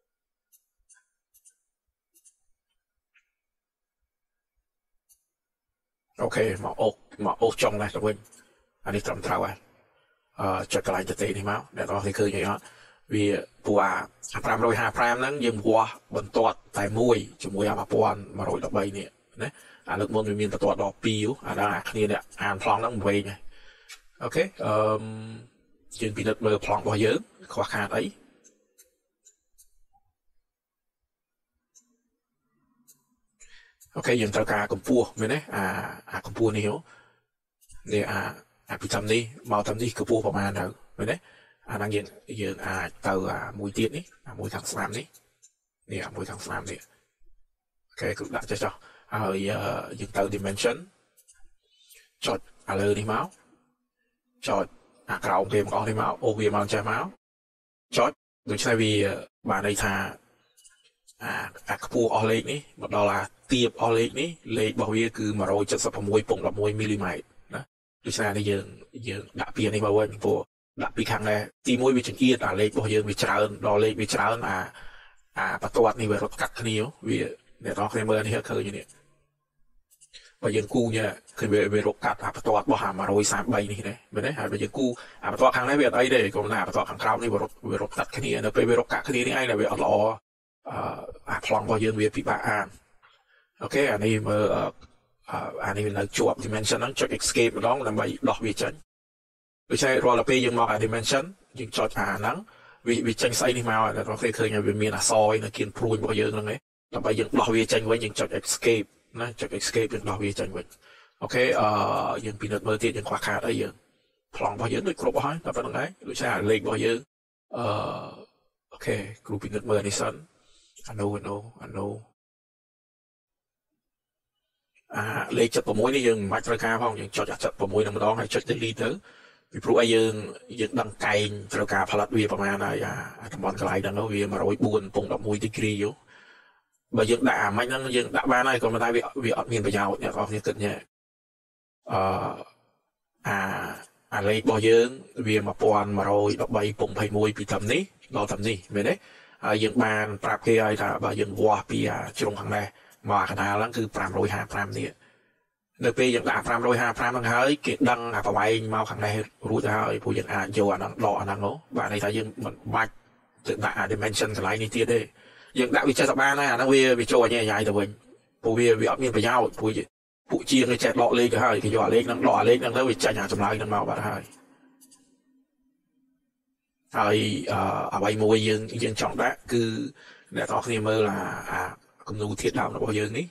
Speaker 1: โอเคมาอกมาอกจงเลยทุกคนอันนี้ตรำเท่าไว้เอ่อจัดกลายจะเตะนี่มั้งเดี๋ยวเราเคยเคยอย่างนี้vì ปัวพรามโรยหาพรามนั้นยังวัวบนตัวแต่มวยจมวยอามาปวนมาโรยดอกใบเนี่ยนะอ่านลึกมันมีตัวดอกปิวอ่านอ่านนี่เนี่ยอ่านพลองนั้นมวยไงโอเคเอ่อยังปีนัดมือพลองบ่เยอะขวาขาดấyโอเคยังตระการกบปัวไหมเนี่ยอ่าอ่ากบปัวนี่เหรอเนี่ยอ่าอ่าไปทำนี่มาทำนี่กบปัวประมาณนั้นไหมเนี่ยอ่านั่งยังยังอ่าเตาอ่ามวยเตี้ยนี่อ่ามวยทางสนามนี่เนี่ยมวยทางสนามนี่โอเคก็ได้จะจ่ออ่ายังเตา dimension จดอะไรนี่มั้งจดอ่ากราวเกมก็นี่มั้งโอเวียมันจะมั้งจดโดยใช้วีบานในทาอ่าอ่ากบปัวออเล็กนี่หมดดอลลาร์เตียบออเล็กนี่เลขบอกว่าคือมาโรยจัดสับมวยปงกับมวยมิลลิเมตรนะดูชนะในยังยังดับเปลี่ยนในมาวันพวกดับปีครั้งแรกตีมวยวิจังเกียร์อ่าเลขบอกยังวิจารณ์รอเลขวิจารณ์อ่าอ่าประตูนี่เวรถกัดขนิ้ววิเนี่ยรอเคลเมอร์นี่เคยอยู่เนี่ยว่ายังกู้เนี่ยคือเวเวรถกัดอ่าประตูบ่หามาโรยสามใบนี่เลยไม่ได้หาไปยังกู้อ่าประตูครั้งแรกเวรไอ้เด็กก็น่าประตูครั้งคราวนี่เวรถเวรถกัดขนิ้วเนี่ยไปเวรถกัดขนิ้วนี่ไอ้เนี่ยเวรล้ออ่าพลองบอกยังเวรปีบาอ่านโอเคอันนี้เมื่ออันนี้เราจวบ dimension นั้นจด escape น้องนำไปล็อกวิจัยไม่ใช่รอเราไปยังมองอ่า dimension ยังจดอ่านนั้นวิวิจัยไซนี่มาแต่เราเคยเคยยังเป็นมีน่ะซอยนะกินพลูนบ่เยอะนั่นไงนำไปยังล็อกวิจัยไว้ยังจด escape นะจด escape ยังล็อกวิจัยไว้โอเคเอ่อยังปีนัดเมื่อที่ยังขวาขาได้ยังพลองบ่เยอะด้วยครบบ่อยแต่เป็นยังไงไม่ใช่เลขบ่เยอะเอ่อโอเคครูปีนัดเมื่อนี่สัน I know I know I knowอ่าเลขจัดประมวยนี่ยังมาตรการพ้องยังจดจัดประมวยนำร้องให้จดได้ดีเถอะวิปรุไอยังยังดังไกลตรการพลัดวีประมาณไหนอ่าทำบอลกลายดังแล้ววีมาโรยบุญปงดอกมวยดีกรีอยู่บางยังด่าไม่นั่งยังด่าบ้านไหนก็มาได้วีวีอดมีนประยาวเนี่ยก็เนี่ยเกิดเนี่ยเอ่ออ่าอ่าเลขบอยังวีมาปอนมาโรยดอกใบปงไผ่มวยปีทำนี้เราทำนี้ไม่ได้อ่ายังบานปราบเกยถ้าบางยังวัวปีอ่าจงทางใดมาขนาดนั้นคือพรามโรยหาพรามเนี่ยในปีอย่างด่าพรามโรยหาพรามตั้งเฮ้ยเกิดดังอ่ะประวัยมาข้างในรู้จะเฮ้ยผู้ยังอ่านโยนนั่งรอนั่งเนาะบ้านในไทยยังมันมาถึงด่า dimension กันหลายนิดเดียวได้ยังด่าวิจัยสัปดาห์นะนั่งวิวิโจเนี่ยใหญ่แต่เว้ยผู้วิวิอัพมีประโยชน์ผู้ผู้เชียงในแจกหล่อเล็กก็เฮ้ยก็ย่อเล็กนั่งหล่อเล็กนั่งแล้ววิจัยหาจำลายนั่งมาบ้านเฮ้ยเฮ้ยอ่าอะไรมวยยังยังจ่องได้คือเนี่ยตอนนี้เมื่อlàอ่าคำนูเทียบดาวนะบอกยังนี้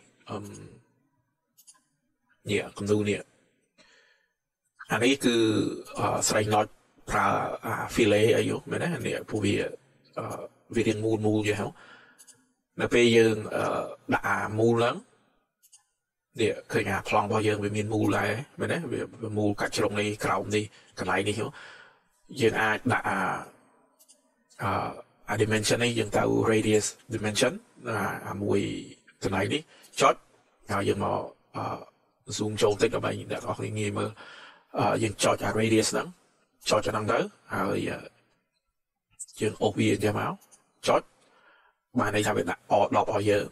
Speaker 1: เนี่ยคำนูเนี่ยอันนี้คือสไลน์น็อตพระฟิเลอายุไม่ได้เนี่ยผู้วิวิเรียนมูลมูลอยู่แล้วในปียังด่ามูลแล้วเนี่ยเคยงานพลองบอกยังวิมีมูลอะไรไม่ได้มูลกัดชลงในกล่าวนี้กันไหนนี่เหรอยังอาจด่าอ่า dimension นี้ยังเตา radius dimension อ่ามวยตัวไหนนี่ช็อตเอายังมาอ่า zoom โจมติดกับไปเดี๋ยวเราคุยงี้มาอ่ายังช็อตจาก radius นั้นช็อตจากนั้นเด้อเอายัง โอ วี จะมาช็อต bạn này sao biết đặt ọt đọc ở dương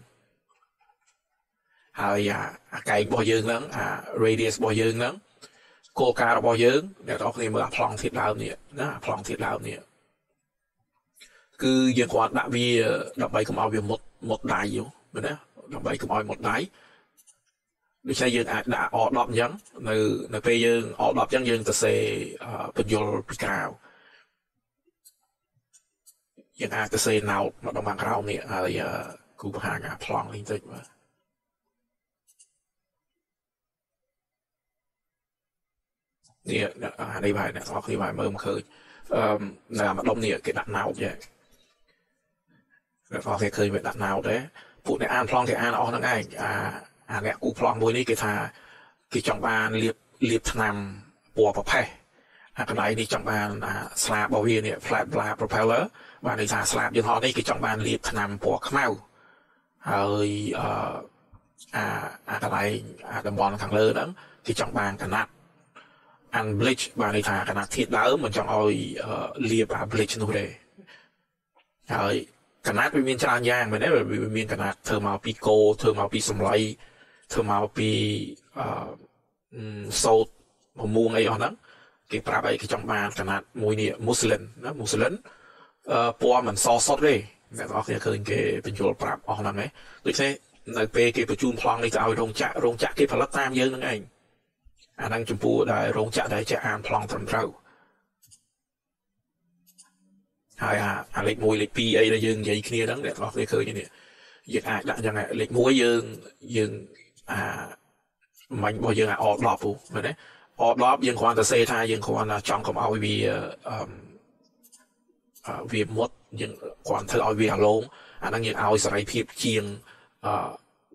Speaker 1: ហើយអាកែងរបស់យើងហ្នឹងអា radius របស់យើងហ្នឹងគោលការណ៍របស់យើងអ្នកនរគ្នាមើលអាប្លង់ធាតុដើមនេះណាអាប្លង់ធាតុដើមនេះគឺយើងគាត់ដាក់វាដើម្បីកុំឲ្យវាមុតមុតដៃមែនទេដើម្បីកុំឲ្យមុតដៃដូច្នេះយើងអាចដាក់អដប់អញ្ចឹងនៅនៅពេលយើងអដប់អញ្ចឹងយើងទៅសេបញ្យលពីក្រៅយើងអាចទៅសេណោតមកដល់ខាងក្រោមនេះហើយគូបង្ហាញអាប្លង់នេះតិចបាទនេះអានេះបាទអ្នកនរគ្នាបាទមើលមកឃើញអឺនៅម្ដុំនេះគេដាក់ណោតយ៉ាងអ្នកនរគ្នាឃើញវាដាក់ណោតទេពួកអ្នកអានប្លង់គេអានអស់ហ្នឹងឯងអាអាអ្នកគូប្លង់មួយនេះគេថាគេចង់បានលាបលាបថ្នាំពណ៌ប្រផេះអាកន្លែងនេះចង់បានអាស្លាបរបស់វានេះ flat black propeller បានន័យថាស្លាបយន្តហោះនេះគេចង់បានលាបថ្នាំពណ៌ខ្មៅហើយអឺអាអាកន្លែងអាតំបន់ខាងលើហ្នឹងគេចង់បានកណាត់អាន bleach បានន័យថាកណាត់ធាតុដើមមិនចង់ឲ្យលាបអា bleach នោះទេហើយកណាត់វាមានច្រើនយ៉ាងមែនទេវាមានកណាត់ធ្វើមកពីគោធ្វើមកពីសម្លៃធ្វើមកពីអឺសូត្រមមួងអីអស់ហ្នឹងគេប្រាប់អីគេចង់បានកណាត់មួយនេះ muslin ណា muslin អឺពណ៌មិនសសុទ្ធទេអ្នកនរគ្នាឃើញគេបញ្យល់ប្រាប់អស់ហ្នឹងឯងដូច្នេះនៅពេលគេបញ្ជូនប្លង់នេះទៅឲ្យរោងចក្ររោងចក្រគេផលិតតាមយើងហ្នឹងឯងអាហ្នឹងចំពោះដែលរោងចក្រដែលចេះអានប្លង់ត្រឹមត្រូវហើយអាលេខមួយលេខពីរអីដែលយើងនិយាយគ្នាហ្នឹងអ្នកនរគ្នាឃើញនេះយើងអាចដាក់យ៉ាងលេខមួយយើងយើងអាមាញ់របស់យើងអាអដប់មែនទេអដប់យើងគ្រាន់តែសេថាយើងគ្រាន់តែចង់កុំឲ្យវាអឺវាមុតយើងគ្រាន់ធ្វើឲ្យវាអាឡងអាហ្នឹងយើងឲ្យសេរីភាពជាងអឺ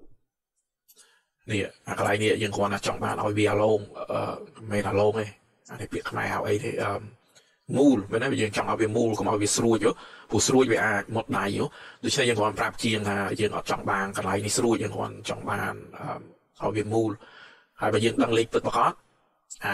Speaker 1: នេះអាកន្លែងនេះយើងគ្រាន់តែចង់បានឲ្យវាអាឡងអឺមិនអាឡងទេអានេះពាក្យខ្មែរហៅអីទេអឺមូលមែនទេយើងចង់ឲ្យវាមូលកុំឲ្យវាស្រួចព្រោះស្រួចវាអាចមុតដៃដូច្នេះយើងគ្រាន់ប្រាប់ជាងថាយើងអត់ចង់បានកន្លែងនេះស្រួចយើងគ្រាន់ចង់បានឲ្យវាមូលហើយបើយើងដឹងលេខពិតប្រាកដអា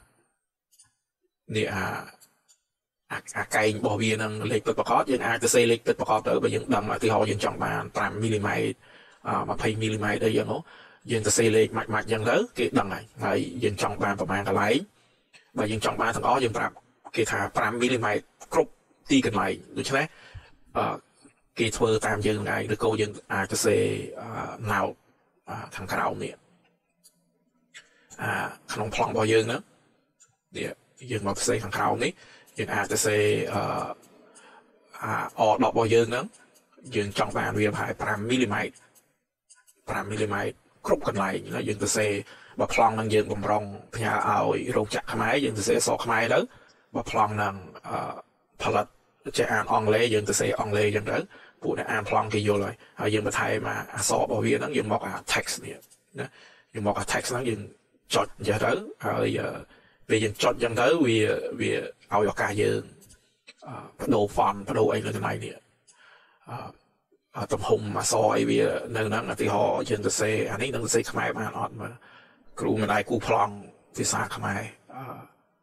Speaker 1: នេះអាអាកែងរបស់វានឹងលេខពិតប្រាកដយើងអាចទៅសេលេខពិតប្រាកដទៅបើយើងដឹងឧទាហរណ៍យើងចង់បាន5មីលីម៉ែត្រ20មីលីម៉ែត្រអីយ៉ាងនោះយើងទៅសេលេខម៉ាច់ម៉ាច់យ៉ាងទៅគេដឹងហើយហើយយើងចង់បានប្រមាណកន្លែងបើយើងចង់បានទាំងអស់យើងប្រាប់គេថា5មីលីម៉ែត្រគ្រប់ទីកន្លែងដូច្នេះអឺគេធ្វើតាមយើងហ្នឹងឯងឬក៏យើងអាចទៅសេណោតខាងក្រោមនេះអាក្នុងប្លង់របស់យើងហ្នឹងនេះយើងមកផ្សេងខាងក្រោមនេះយើងអាចទៅសេអឺអាអដប់របស់យើងហ្នឹងយើងចង់បានវាប្រហែល5មីលីម៉ែត្រ5មីលីម៉ែត្រគ្រប់កន្លែងណាយើងទៅសេបើប្លង់ហ្នឹងយើងបំរុងផ្ញើឲ្យរោងចក្រខ្មែរយើងទៅសេអក្សរខ្មែរទៅបើប្លង់ហ្នឹងអឺផលិតចេះអានអង់គ្លេសយើងទៅសេអង់គ្លេសអញ្ចឹងទៅពួកអ្នកអានប្លង់គេយល់ហើយហើយយើងបន្ថែមអក្សររបស់វាហ្នឹងយើងមកអា text នេះណាយើងមកអា text ហ្នឹងយើងចុចអញ្ចឹងទៅហើយពេលយើងចុចអញ្ចឹងទៅវាវាឲ្យឱកាសយើងបដូរ font បដូរអីនៅកន្លែងនេះអឺទំហំអក្សរអីវានៅហ្នឹងឧទាហរណ៍យើងទៅសេអានេះនឹងទៅសេខ្មែរបានអត់មើលគ្រូមិនដែរគូប្លង់ភាសាខ្មែរអឺ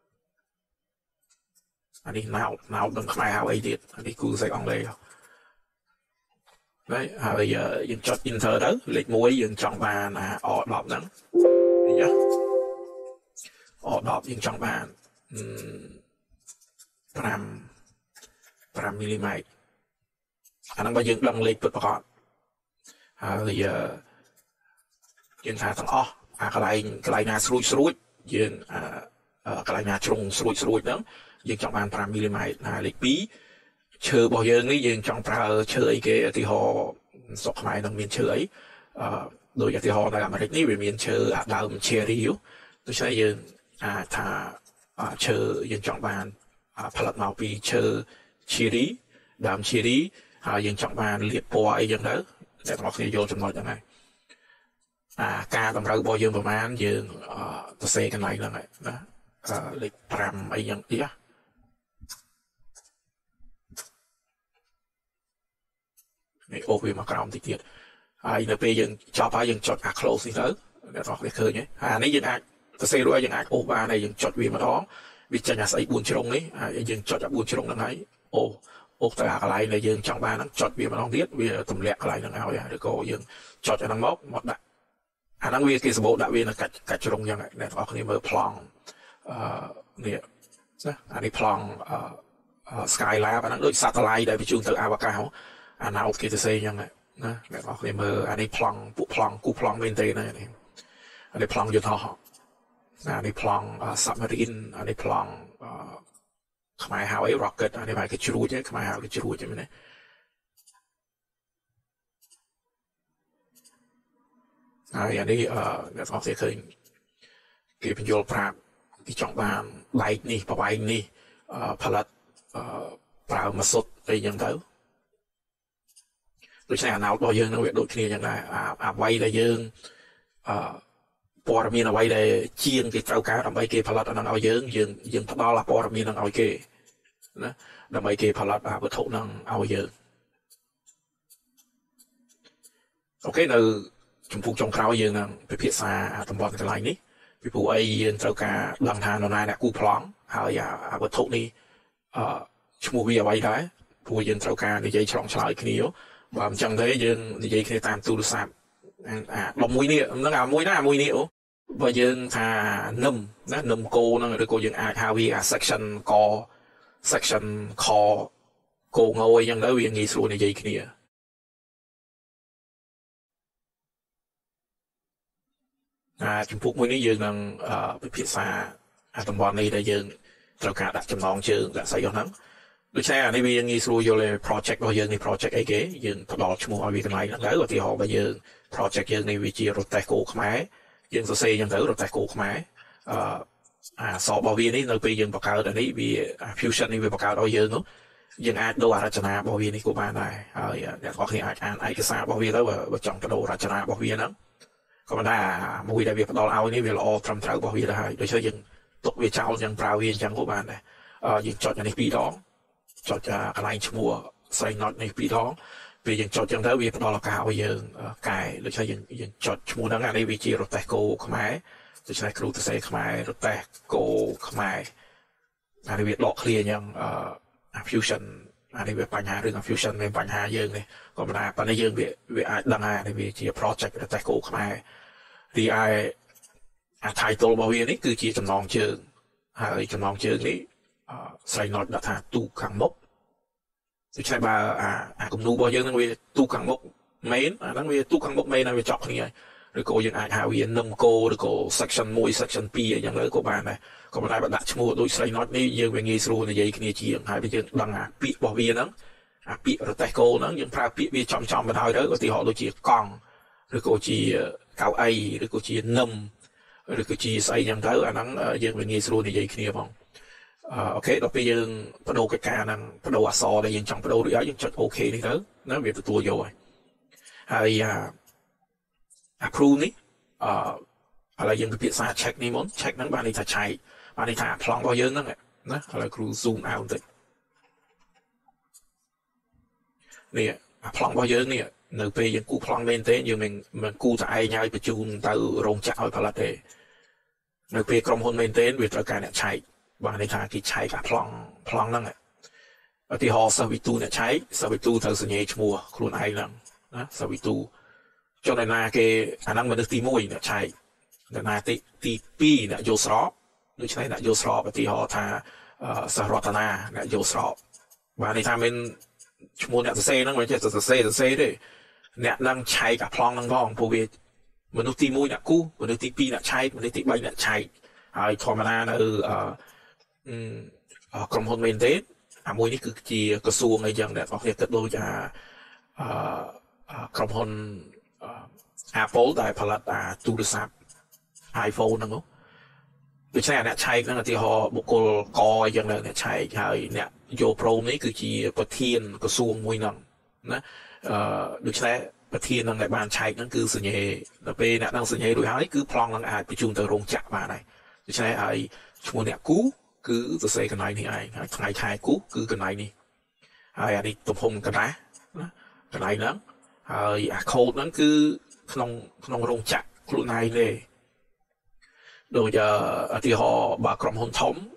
Speaker 1: អានេះណោតណោតនឹងខ្មែរហៅអីទៀតអានេះគូសេអង់គ្លេសហើយហើយយើងចុច enter ទៅលេខមួយយើងចង់បានអាអដប់ហ្នឹងអីយ៉ាអដប់យើងចង់បាន5 5មីលីម៉ែត្រអាហ្នឹងបើយើងដឹងលេខពិតប្រាកដហើយយើងថាទាំងអស់អាកន្លែងកន្លែងណាស្រួចស្រួចយើងអាកន្លែងណាជ្រុងស្រួចស្រួចហ្នឹងយើងចង់បាន5មីលីម៉ែត្រហើយលេខ2ឈើរបស់យើងនេះយើងចង់ប្រើឈើអីគេឧទាហរណ៍ស្រុកខ្មែរនឹងមានឈើអីអឺដោយឧទាហរណ៍នៅអាមេរិកនេះវាមានឈើអាដើម cherry ដូច្នេះយើងអាចថាឈើយើងចង់បានផលិតមកពីឈើ cherry ដើម cherry ហើយយើងចង់បានលាបពណ៌អីចឹងទៅតែបងប្អូនយល់ចំណុចហ្នឹងហើយអាការតម្រូវរបស់យើងប្រហែលយើងទៅសេកន្លែងហ្នឹងហើយណាលេខ5អីយ៉ាងទៀតនេះអូវាមកក្រោមតិចទៀតហើយនៅពេលយើងចប់ហើយយើងចុចអា close នេះទៅអ្នកនរគ្នាឃើញហើយអានេះយើងអាចទៅសេរួចយើងអាចអូសបានហើយយើងចុចវាម្ដងវាចេញអាស្អី4ជ្រុងនេះហើយយើងចុចអា4ជ្រុងហ្នឹងហើយអូអូទៅអាកន្លែងដែលយើងចង់បានហ្នឹងចុចវាម្ដងទៀតវាទម្លាក់កន្លែងហ្នឹងឲ្យឬក៏យើងចុចអាហ្នឹងមកមកដាក់អាហ្នឹងវាគេសម្បូរដាក់វានៅកាច់កាច់ជ្រុងអញ្ចឹងអ្នកទាំងអស់គ្នាមើលប្លង់អឺនេះណាអានេះប្លង់អឺ Skylab អាហ្នឹងដូច satellite ដែលបញ្ជូនទៅអវកាសអាណោតគេទៅសេអញ្ចឹងណាអ្នកទាំងអស់គ្នាមើលអានេះប្លង់ពួកប្លង់គូប្លង់មែនទេណានេះអានេះប្លង់យន្តហោះអានេះប្លង់ submarine អានេះប្លង់ខ្មែរហៅអី rocket អានេះបែរគេជ្រួចហ្នឹងខ្មែរហៅគេជ្រួចហ្នឹងណាហើយអានេះអឺអ្នកទាំងអស់គ្នាឃើញគេបញ្យល់ប្រាប់គេចង់បានបែកនេះប្រវែងនេះផលិតប្រើម៉ាស៊ុតអីចឹងទៅដូច្នេះអាណោតរបស់យើងនឹងវាដូចគ្នាចឹងដែរអ្វីដែលយើងអឺព័ត៌មានអ្វីដែលជាងគេត្រូវការដើម្បីគេផលិតអានឹងឲ្យយើងយើងយើងផ្ដល់ព័ត៌មាននឹងឲ្យគេណាដើម្បីគេផលិតវត្ថុនឹងឲ្យយើងអូខេនៅចំពោះចុងក្រោយយើងនឹងពិភាក្សាតំបន់កន្លែងនេះពីព្រោះអីយើងត្រូវការដឹងថានរណាអ្នកគូប្លង់ហើយអាវត្ថុនេះអឺឈ្មោះវាអ្វីដែរព្រោះយើងត្រូវការនិយាយឆ្លងឆ្លើយគ្នាបើមិនចឹងទេយើងនិយាយគ្នាតាមទូរស័ព្ទអាដុំមួយនេះហ្នឹងអាមួយណាអាមួយនេះអូបើយើងថានឹមណានឹមគោហ្នឹងឬក៏យើងអាចហៅវាអា section ក section ខគោងអីចឹងទៅវាងាយស្រួលនិយាយគ្នាអាចំពោះមួយនេះយើងនឹងពិភាក្សាអាតំបន់នេះដែលយើងត្រូវការដាក់ចំណងជើងដាក់ស្អីហ្នឹងដូច្នេះអានេះវាងាយស្រួលយល់ project របស់យើងនេះ project អីគេយើងផ្ដល់ឈ្មោះឲ្យវាកន្លែងហ្នឹងទៅឧទាហរណ៍បើយើង project យើងនេះវាជារទេះគោខ្មែរយើងសរសេរអញ្ចឹងទៅរទេះគោខ្មែរអឺអាសរបស់វានេះនៅពេលយើងបង្កើតអានេះវា fusion នេះវាបង្កើតឲ្យយើងនោះយើងអាចដូរអរចនារបស់វានេះក៏បានដែរហើយអ្នកទាំងអស់គ្នាអាចអានឯកសាររបស់វាទៅបើចង់បដូររចនារបស់វាហ្នឹងក៏ប៉ុន្តែមួយដែលវាផ្ដល់ឲ្យនេះវាល្អត្រឹមត្រូវរបស់វាទៅហើយដូច្នេះយើងទុកវាចោលយើងប្រើវាអញ្ចឹងក៏បានដែរយើងចុចអានេះពីរដងចុចកន្លែងឈ្មោះស្រី not នេះពីរដងពេលយើងចុចចឹងទៅវាផ្ដល់ឱកាសឲ្យយើងកែដូច្នេះយើងយើងចុចឈ្មោះហ្នឹងអានេះវាជារទេះគោខ្មែរដូច្នេះគ្រូទៅសេខ្មែររទេះគោខ្មែរអានេះវាដកឃ្លាអញ្ចឹងអឺ fusion អានេះវាបញ្ហារឿង fusion មានបញ្ហាយើងនេះក៏ប៉ុន្តែប៉ុន្តែយើងវាវាអាចដឹងថានេះវាជា project រទេះគោខ្មែរទីឯអា title របស់វានេះគឺជាចំណងជើងហើយចំណងជើងនេះស្រី not ដាក់ថាទូខាងមុខដូច្នេះបើអាអាគំនូរបស់យើងនឹងវាទូខាងមុខ main អាហ្នឹងវាទូខាងមុខ main ហើយវាចប់គ្នាឬក៏យើងអាចហៅវានឹមគោឬក៏ section មួយ section ពីរអីចឹងទៅក៏បានដែរក៏ប៉ុន្តែបើដាក់ឈ្មោះដូចស្រី not នេះយើងវាងាយស្រួលនិយាយគ្នាជាងហើយបើយើងដឹងអាពាក្យរបស់វាហ្នឹងអាពាក្យរទេះគោហ្នឹងយើងប្រើពាក្យវាចំចំបណ្ដោយទៅឧទាហរណ៍ដូចជាកង់ឬក៏ជាកៅអីឬក៏ជានឹមឬក៏ជាស្អីចឹងទៅអាហ្នឹងយើងវាងាយស្រួលនិយាយគ្នាផងអូខេដល់ពេលយើងបដូរកិច្ចការហ្នឹងបដូរអក្សរដែលយើងចង់បដូររួចហើយយើងចុចអូខេនេះទៅណាវាទទួលយកហើយហើយអា approve នេះអឺឥឡូវយើងពិភាក្សា check នេះមុន check ហ្នឹងបានន័យថាឆែកបានន័យថាប្លង់របស់យើងហ្នឹងណាឥឡូវគ្រូ zoom out បន្តិចនេះអាប្លង់របស់យើងនេះនៅពេលយើងគូប្លង់មែនទេយើងមិនមិនគូតែឯងហើយបញ្ជូនទៅរោងចក្រឲ្យផលិតទេនៅពេលក្រុមហ៊ុនមែនទេវាត្រូវការអ្នកឆែកបានន័យថាគេឆែកអាប្លង់ប្លង់ហ្នឹងឧទាហរណ៍សិស្សវិទូអ្នកឆែកសិស្សវិទូត្រូវសញ្ញាឈ្មោះខ្លួនឯងហ្នឹងណាសិស្សវិទូចុះនៅណាគេអាហ្នឹងមនុស្សទីមួយអ្នកឆែកនៅណាទីទីពីរអ្នកយកស្របដូច្នេះអ្នកយកស្របឧទាហរណ៍ថាសិស្សរតនាអ្នកយកស្របបានន័យថាមិនឈ្មោះអ្នកសរសេរហ្នឹងមិនចេះសរសេរសរសេរទេអ្នកហ្នឹងឆែកអាប្លង់ហ្នឹងផងព្រោះវាមនុស្សទីមួយអ្នកគូមនុស្សទីពីរអ្នកឆែកមនុស្សទីបីអ្នកឆែកហើយធម្មតានៅអឺក្រុមហ៊ុនមែនទេអាមួយនេះគឺជាក្រសួងអីចឹងដែលបងប្អូនគិតដូចអាអឺក្រុមហ៊ុន Apple ដែលផលិតអាទូរស័ព្ទ iPhone ហ្នឹងដូច្នេះអ្នកឆែកហ្នឹងឧទាហរណ៍បុគ្គលកអីចឹងអ្នកឆែកហើយអ្នកយកប្រូមនេះគឺជាប្រធានក្រសួងមួយហ្នឹងណាអឺដូច្នេះប្រធានហ្នឹងដែលបានឆែកហ្នឹងគឺសញ្ញាដល់ពេលអ្នកហ្នឹងសញ្ញារួចហើយគឺប្លង់ហ្នឹងអាចបញ្ជូនទៅរោងចក្របានហើយដូច្នេះហើយឈ្មោះអ្នកគូគឺសរសេរកន្លែងនេះឯងហើយថ្ងៃខែគូគឺកន្លែងនេះហើយអានេះទំហំกระดาษណាកន្លែងហ្នឹងហើយអាកូដហ្នឹងគឺក្នុងក្នុងរោងចក្រខ្លួនឯងទេដូចឧទាហរណ៍បើក្រុមហ៊ុនធំ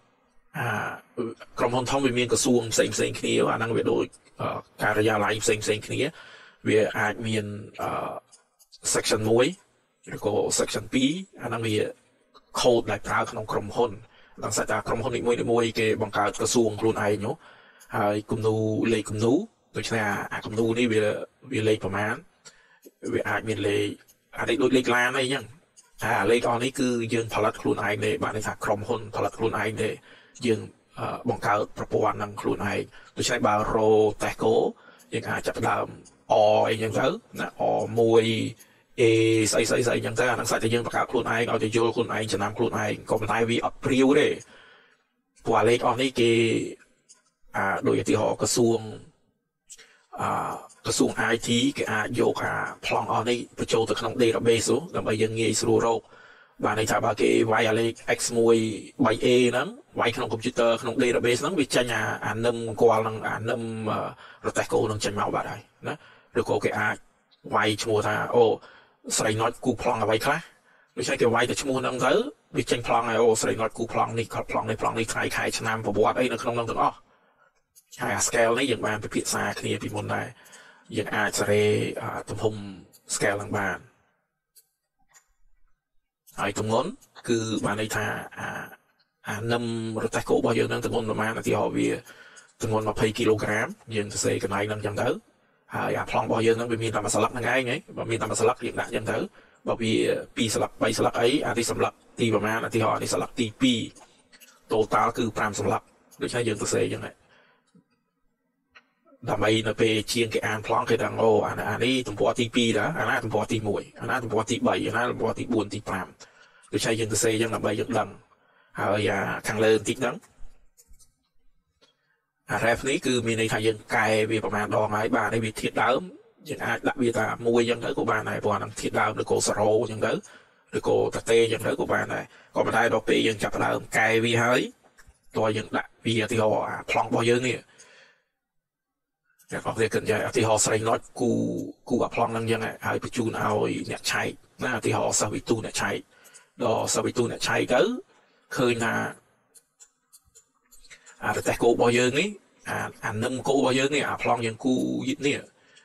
Speaker 1: à trong hôn thông về miền cái xuồng xanh xanh kia và năng về đôi cả gia lại xanh xanh kia về ai miền section muối rồi có section P anh năng về code lại trả trong trong hôn đang xảy ra trong hôn định muối định muối cái bằng cả cái xuồng luôn ai nhớ hai cùng nu lấy cùng nu tôi sẽ à cùng nu đi về về lấyประมาณvề ai miền lấy à đây đôi lấy lan này nhá à lấy con ấy cứ dươngผลัดខ្លួនឯងទេបានន័យថាក្រុមហ៊ុនផលិតខ្លួនឯងទេយើងបង្កើតប្រព័ន្ធនឹងខ្លួនឯងដូច្នេះបើរោតេស្កូយើងអាចចាប់ដើមអអីចឹងទៅណាអមួយអេស្អីស្អីស្អីចឹងទៅអានឹងសាច់តែយើងបង្កើតខ្លួនឯងឲ្យទៅយល់ខ្លួនឯងចំណាំខ្លួនឯងក៏ប៉ុន្តែវាអត់ព្រាវទេព្រោះអាលេខអស់នេះគេអាដូចឧទាហរណ៍ក្រសួងអាក្រសួង ไอ ที គេអាចយកអាប្លង់អស់នេះបញ្ចូលទៅក្នុង database ដើម្បីយើងងាយស្រួលរកបានន័យថាបើគេវាយអាលេខ x មួយ 3a ហ្នឹងវាយក្នុង computer ក្នុង database ហ្នឹងវាចេញអាអានឹមគាត់នឹងអានឹមរតេះកូនឹងចេញមកបាត់ហើយណាឬក៏គេអាចវាយឈ្មោះថាអូស្រីណុចគូប្លង់អ្វីខ្លះដូច្នេះគេវាយទៅឈ្មោះហ្នឹងទៅវាចេញប្លង់ហើយអូស្រីណុចគូប្លង់នេះគាត់ប្លង់នេះប្លង់នេះថ្ងៃខែឆ្នាំប្រវត្តិអីនៅក្នុងហ្នឹងទាំងអស់ហើយអា scale នេះយើងបានពិភាក្សាគ្នាពីមុនដែរយើងអាចសេរីទំហំ scale ហ្នឹងបានហើយទម្ងន់គឺបានន័យថាអាអានឹមរតេះកូរបស់យើងនឹងទម្ងន់ប្រមាណឧទាហរណ៍វាទម្ងន់20គីឡូក្រាមយើងសរសេរកន្លែងហ្នឹងចឹងទៅហើយអាប្លង់របស់យើងហ្នឹងវាមានតែមួយស្លឹកហ្នឹងឯងហីបើមានតែមួយស្លឹកយើងដាក់ចឹងទៅបើវាពីរស្លឹកបីស្លឹកអីអានេះសម្លឹកទីប្រមាណឧទាហរណ៍នេះស្លឹកទី2 total គឺ5សម្លឹកដូច្នេះយើងសរសេរចឹងហ្នឹងដើម្បីនៅពេលជាងគេអានប្លង់គេដឹងអូអានេះទំព័រទី2ដែរអាណាទំព័រទី1អាណាទំព័រទី3អាណាទំព័រទី4ទី5ដូច្នេះយើងទៅសេយើងដើម្បីយើងដឹងហើយអាខាងលើបន្តិចហ្នឹងអា ref នេះគឺមានន័យថាយើងកែវាប្រមាណដងហើយបាទនេះវាធាតុដើមយើងអាចដាក់វាថាមួយអញ្ចឹងទៅក៏បានដែរព្រោះអាហ្នឹងធាតុដើមឬក៏សរោអញ្ចឹងទៅឬក៏តាតេអញ្ចឹងទៅក៏បានដែរក៏ប៉ុន្តែដល់ពេលយើងចាប់ដើមកែវាហើយតើយើងដាក់វាឧទាហរណ៍អាប្លង់របស់យើងនេះអ្នកអត់ទេគិតយ៉ាងឧទាហរណ៍ស្រីណុចគូគូអាប្លង់ហ្នឹងយ៉ាងហើយបញ្ជូនឲ្យអ្នកឆែកណាឧទាហរណ៍សិស្សវិទូអ្នកឆែកដល់សិស្សវិទូអ្នកឆែកទៅឃើញថាអារតេះគោរបស់យើងនេះអាអានឹមគោរបស់យើងនេះអាប្លង់យើងគូយិតនេះ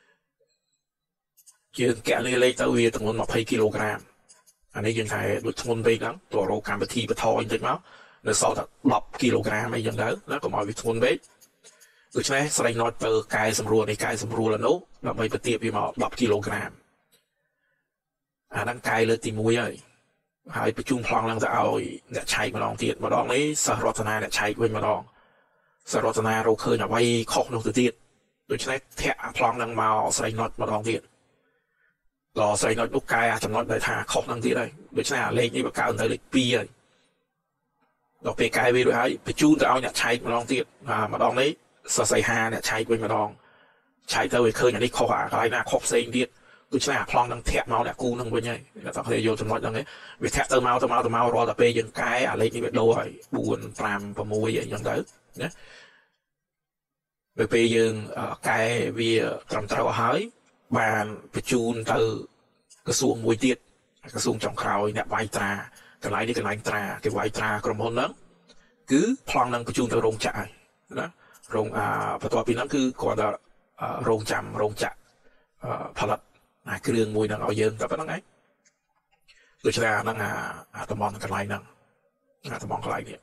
Speaker 1: យើងកែលេលេទៅវាទម្ងន់20គីឡូក្រាមអានេះយើងថាដូចធ្ងន់ពេកហ្នឹងតើរកកម្មវិធីបន្ថយបន្តិចមកនៅសល់តែ10គីឡូក្រាមអីចឹងទៅណាកុំឲ្យវាធ្ងន់ពេកដូច្នេះស្រីណុចទៅកែសម្រួលនេះកែសម្រួលនោះដើម្បីបន្ទាបវាមក10គីឡូក្រាមអាហ្នឹងកែលើកទី1ហើយហើយបញ្ជូនប្លង់ឡើងទៅឲ្យអ្នកឆែកម្ដងទៀតម្ដងនេះសិស្សរតនាអ្នកឆែកវិញម្ដងសិស្សរតនារកឃើញអ្វីខុសនោះទៅទៀតដូច្នេះធាក់អាប្លង់ហ្នឹងមកស្រីណុចម្ដងទៀតដល់ស្រីណុចនោះកែអាចំណុចដែលថាខុសហ្នឹងទៀតហើយដូច្នេះអាលេខនេះបើកើនទៅលេខ2ហើយដល់ពេលកែវារួចហើយបញ្ជូនទៅឲ្យអ្នកឆែកម្ដងទៀតម្ដងនេះសរសេរហាអ្នកឆែកវិញម្ដងឆែកទៅវាឃើញអានេះខុសអាកន្លែងណាខុសផ្សេងទៀតដូច្នេះអាប្លង់នឹងធាក់មកអ្នកគូនឹងវិញហើយអ្នកតោះគេយកចំណុចហ្នឹងឯងវាធាក់ទៅមកទៅមកទៅមករាល់តែពេលយើងកែអាលេខនេះវាដូរហើយ4 5 6អីចឹងទៅណាពេលយើងកែវាត្រឹមត្រូវហើយបានបញ្ជូនទៅក្រសួងមួយទៀតក្រសួងចុងក្រោយអ្នកវាយត្រាកន្លែងនេះកន្លែងត្រាគេវាយត្រាក្រុមហ៊ុនហ្នឹងគឺប្លង់នឹងបញ្ជូនទៅរោងចក្រហើយណារោងអាបន្ទាប់ពីហ្នឹងគឺគាត់ថារោងចាំរោងចក្រផលិតអាគ្រឿងមួយហ្នឹងឲ្យយើងតែប៉ុណ្្នឹងឯងដូច្នេះអាហ្នឹងអាតំបន់កន្លែងហ្នឹងអាតំបន់កន្លែងនេះ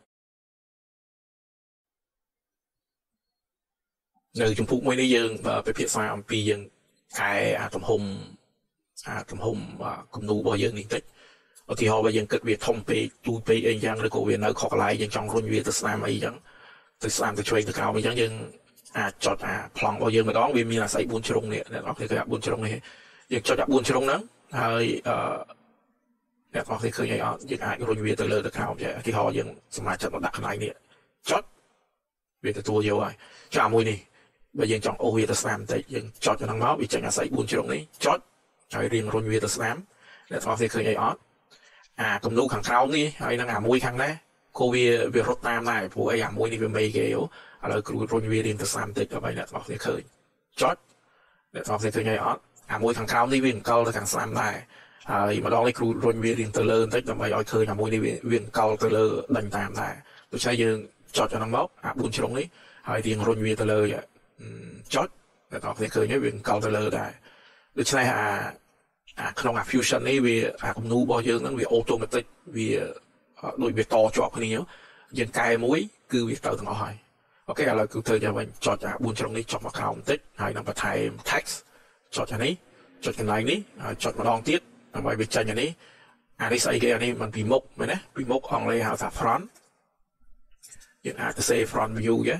Speaker 1: នៅជំពូកមួយនេះយើងពិភាក្សាអំពីយើងកែអាទំហំអាទំហំគំនូរបស់យើងនេះតិចឧទាហរណ៍បើយើងគិតវាធំពេកទូចពេកអីយ៉ាងឬក៏វានៅខុសកន្លែងយើងចង់រុញវាទៅស្នាមអីចឹងទៅស្នាមទៅឆ្វេងទៅក្រោមអីចឹងយើងអាចចុចអាប្លង់របស់យើងម្ដងវាមានអាស្អី4ជ្រុងនេះអ្នកនរគេឃើញអា4ជ្រុងនេះយើងចុចអា4ជ្រុងហ្នឹងហើយអឺអ្នកនរគេឃើញអីអត់យើងអាចរុញវាទៅលើទៅក្រោមចេះឧទាហរណ៍យើងសម្រាប់ចិត្តមកដាក់កន្លែងនេះចុចវាទទួលយកហើយចាមួយនេះបើយើងចង់អូសវាទៅស្នាមបន្តិចយើងចុចហ្នឹងមកវាចេញអាស្អី4ជ្រុងនេះចុចហើយរៀងរុញវាទៅស្នាមអ្នកនរគេឃើញអីអត់អាគំនូខាងក្រោមនេះហើយនឹងអាមួយខាងនេះគោវាវារត់តាមដែរព្រោះអីអាមួយនេះវាមេគេឥឡូវគ្រូរុញវារៀងទៅស្នាមបន្តិចដើម្បីអ្នកនរគេឃើញចុចអ្នកនរគេឃើញអីអត់អាមួយខាងក្រោមនេះវាអង្គលទៅខាងស្នាមដែរហើយម្ដងនេះគ្រូរុញវារៀងទៅលើបន្តិចដើម្បីឲ្យឃើញអាមួយនេះវាវាអង្គលទៅលើដេញតាមដែរដូច្នេះយើងចុចអាហ្នឹងមកអាbốnជ្រុងនេះហើយរៀងរុញវាទៅលើចុចតែតោះគ្នាឃើញវាកលទៅលើដែរដូច្នេះអាអាក្នុង fusion នេះវាអាគំនូរបស់យើងហ្នឹងវា automatic វាដូចវាតជាប់គ្នាយើងកែមួយគឺវាទៅទាំងអស់ហើយអូខេឥឡូវគឺធ្វើយ៉ាងវិញចុចអាbốnជ្រុងនេះចុចមកក្រោមបន្តិចហើយនឹងបន្ថែម text ចុចអានេះចុចកន្លែងនេះហើយចុចម្ដងទៀតដើម្បីវាចេញអានេះអានេះស្អីគេអានេះมันពីមុខមែនទេពីមុខអង់គ្លេសហៅថា front យើងអាចទៅ say front view ទេ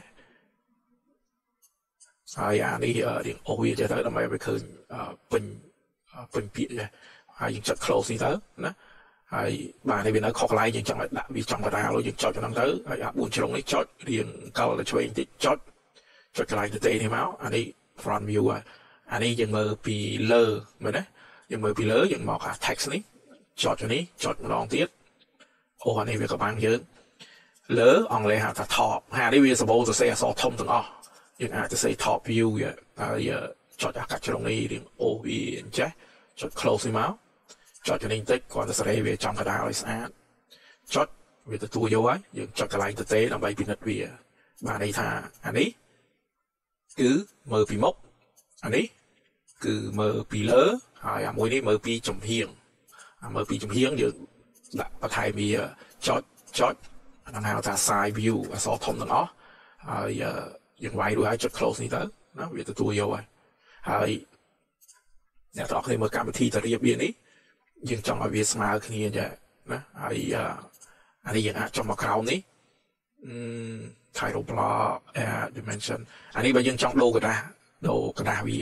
Speaker 1: ហើយអានេះរៀងអូសវាទៅដើម្បីឲ្យឃើញពេញពេញពាក្យទេហើយយើងចុច close នេះទៅណាហើយបាទនេះវានៅខុសកន្លែងយើងចង់ឲ្យដាក់វាចំកណ្ដាលយើងចុចហ្នឹងទៅហើយអាbốnជ្រុងនេះចុចរៀងកលទៅឆ្វេងតិចចុចចុចកន្លែងទៅទេនេះមកអានេះ front view ហើយអានេះយើងមើលពីលើមែនទេយើងមើលពីលើយើងមកអា text នេះចុចនេះចុចម្ដងទៀតអូអានេះវាក៏បានយើងលើអង់គ្លេសហៅថា top ហើយនេះវាសម្បូរទៅសេអក្សរធំទាំងអស់យើងអាចទៅសេ top view ហើយចុចអាកាច់ជ្រុងនេះរៀងអូវាអញ្ចេះចុច close នេះមកចុចនេះបន្តិចគាត់ទៅសេរីវាចំកណ្ដាលឲ្យស្អាតចុចវាទទួលយកហើយយើងចុចកន្លែងទៅទេដើម្បីពិនិត្យវាបានន័យថាអានេះគឺមើលពីមុខអានេះគឺមើលពីលើហើយអាមួយនេះមើលពីចំហៀងអាមើលពីចំហៀងយើងដាក់បន្ថែមវាចុចចុចអាហ្នឹងហៅថា side view អក្សរធំទាំងអស់ហើយយើងវាយរួចហើយចុច close នេះទៅណាវាទទួលយកហើយហើយអ្នកទាំងអស់គ្នាមើលកម្មវិធីទៅរៀបវានេះយើងចង់ឲ្យវាស្មើគ្នាអញ្ចឹងណាហើយអានេះយើងអាចចុះមកក្រោមនេះ title block add dimension អានេះបើយើងចង់ដូរกระดาษដូរกระดาษវា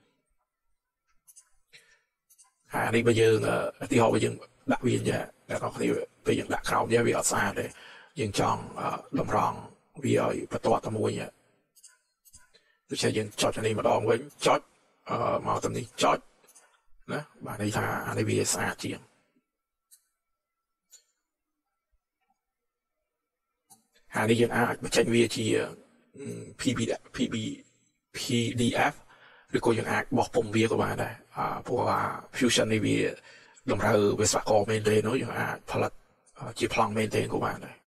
Speaker 1: ហើយអានេះបើយើងឧទាហរណ៍បើយើងដាក់វាអញ្ចឹងអ្នកទាំងអស់គ្នាពេលយើងដាក់ក្រោមវាវាអត់ស្អាតទេយើងចង់តម្រង់វាឲ្យបន្ទាត់តែមួយដូច្នេះយើងចុចអានេះម្ដងវិញចុចមកតាមនេះចុចណាបាទន័យថាអានេះវាស្អាតជាងហើយនេះយើងអាចបញ្ចេញវាជា pb pb pdf ឬក៏យើងអាចបោះពុម្ពវាក៏បានដែរព្រោះអា fusion នេះវាតម្រូវវិស្វករមែនទេនោះយើងអាចផលិតជាប្លង់មែនទេក៏បានដែរ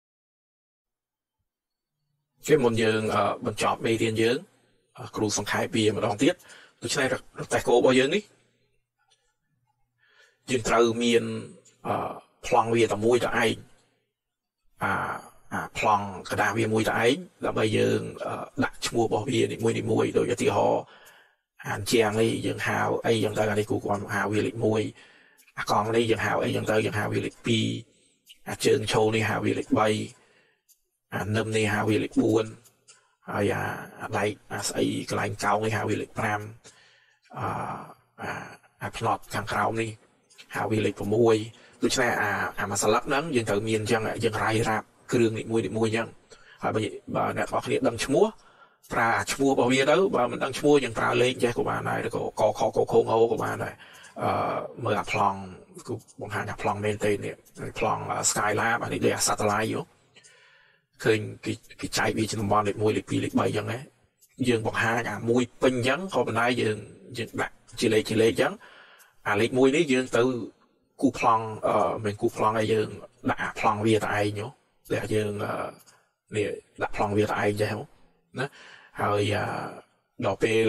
Speaker 1: គេមុនយើងបញ្ចប់មេរៀនយើងគ្រូសង្ខេបវាម្ដងទៀតដូច្នេះរទេះគោរបស់យើងនេះយើងត្រូវមានប្លង់វាតែមួយតែឯងអាអាប្លង់กระดาษវាមួយតែឯងដើម្បីយើងដាក់ឈ្មោះរបស់វានីមួយនីមួយដូចឧទាហរណ៍អានជាងនេះយើងហៅអីយ៉ាងទៅអានេះគូគាត់ហៅវាលេខមួយអាកង់នេះយើងហៅអីយ៉ាងទៅយើងហៅវាលេខពីរអាជើងឈោនេះហៅវាលេខបីអានឹមនេះហៅវាលេខបួនហើយអាអាដៃអាស្អីកន្លែងកោងនេះហៅវាលេខប្រាំអអាអាផ្នត់ខាងក្រោមនេះហៅវាលេខ6ដូច្នេះអាអាមួយស្លឹកហ្នឹងយើងត្រូវមានអញ្ចឹងយើងរាយរាប់គ្រឿងនីមួយនីមួយអញ្ចឹងហើយបើអ្នកទាំងអស់គ្នាដឹងឈ្មោះប្រើអាឈ្មោះរបស់វាទៅបើមិនដឹងឈ្មោះយើងប្រើលេខចេះក៏បានដែរឬក៏កខកខងហោក៏បានដែរអឺមើលអាប្លង់គឺបង្ហាញអាប្លង់មែនទេនេះប្លង់ Skylab អានេះដូចអា satellite យោឃើញគេគេចែកវាជាតំបន់លេខមួយលេខពីរលេខបីអញ្ចឹងណាយើងបង្ហាញអាមួយពេញអញ្ចឹងក៏ប៉ុន្តែយើងយើងដាក់ជាលេខជាលេខអញ្ចឹងអាលេខមួយនេះយើងទៅគូប្លង់អឺមិនគូប្លង់ឲ្យយើងដាក់អាប្លង់វាតែឯងយោដែលយើងនេះដាក់ប្លង់វាតែឯងចេះណាហើយដល់ពេល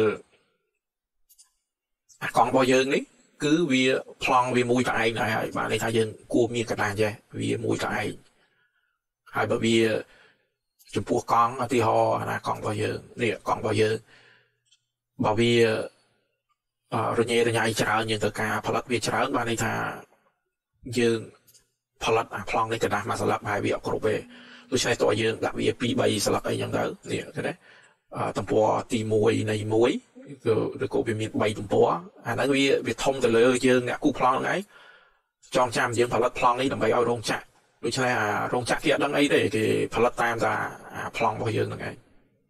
Speaker 1: អាកង់របស់យើងនេះគឺវាប្លង់វាមួយតែឯងដែរហើយបាទន័យថាយើងគួរមានកណ្ដាលចេះវាមួយតែឯងហើយបើវាចំពោះកង់ឧទាហរណ៍អាកង់របស់យើងនេះកង់របស់យើងបើវារញ៉េរញ៉ៃច្រើនយើងត្រូវការផលិតវាច្រើនបាទន័យថាយើងផលិតអាប្លង់នេះកណ្ដាស់មួយស្លឹកហើយវាអត់គ្រប់ទេដូច្នេះតើយើងដាក់វាពីរបីស្លឹកអីចឹងទៅនេះឃើញទេទំព័រទីមួយនៃមួយគឺឬក៏វាមានបីទំព័រអាហ្នឹងវាវាធំទៅលើយើងអ្នកគូប្លង់ហ្នឹងឯងចងចាំយើងផលិតប្លង់នេះដើម្បីឲ្យរោងចក្រដូច្នេះអារោងចក្រគេអត់ដឹងអីទេគេផលិតតាមតែអាប្លង់របស់យើងហ្នឹងឯង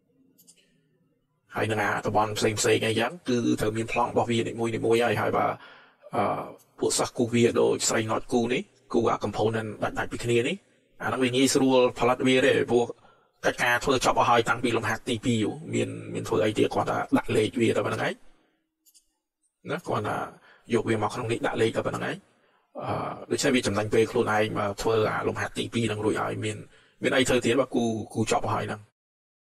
Speaker 1: ហើយនឹងអាតំបន់ផ្សេងផ្សេងអីចឹងគឺត្រូវមានប្លង់របស់វានីមួយនីមួយហើយហើយបើអឺពួកសិស្សគូវាដូចស្រីណត់គូនេះគូអា component ដាច់ដាច់ពីគ្នានេះអាហ្នឹងវាងាយស្រួលផលិតវាទេព្រោះកិច្ចការធ្វើចប់អស់ហើយតាំងពីលំហាត់ទីពីរមានមានធ្វើអីទៀតគាត់ថាដាក់លេខវាទៅប៉ុណ្្នឹងឯងណាគាត់ថាយកវាមកក្នុងនេះដាក់លេខទៅប៉ុណ្្នឹងឯងអឺដូច្នេះវាចំណេញពេលខ្លួនឯងមកធ្វើអាលំហាត់ទីពីរហ្នឹងរួចហើយមានមានអីធ្វើទៀតបើគូគូចប់ហើយហ្នឹង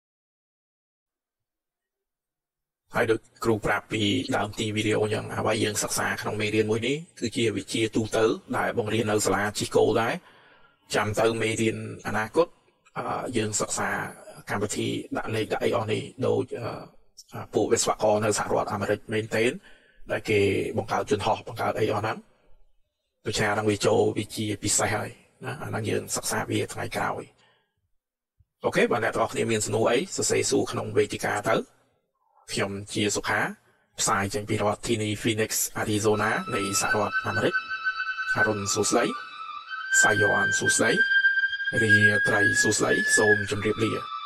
Speaker 1: ហើយដូចគ្រូប្រាប់ពីដើមទីវីដេអូអញ្ចឹងអ្វីយើងសិក្សាក្នុងមេរៀនមួយនេះគឺជាវិជ្ជាទូទៅដែលបង្រៀននៅសាលាជីកូដែរចាំទៅមេរៀនអនាគតយើងសិក្សាកម្មវិធីដាក់លេខដាក់អីអស់នេះដូចពួកវិស្វករនៅសហរដ្ឋអាមេរិកមែនទែនដែលគេបង្កើតយន្តហោះបង្កើតអីអស់ហ្នឹងដូច្នេះអាហ្នឹងវាចូលវិជ្ជាពិសេសហើយណាអាហ្នឹងយើងសិក្សាវាថ្ងៃក្រោយអូខេបើអ្នកទាំងអស់គ្នាមានសំណួរអីសរសេរសួរក្នុងវេទិកាទៅខ្ញុំជាសុខាផ្សាយចេញពីរដ្ឋធានី Phoenix Arizona នៃសហរដ្ឋអាមេរិកអរុនសួស្ដីសាយ័ន្តសួស្ដីរីត្រីសួស្ដីសូមជម្រាបលា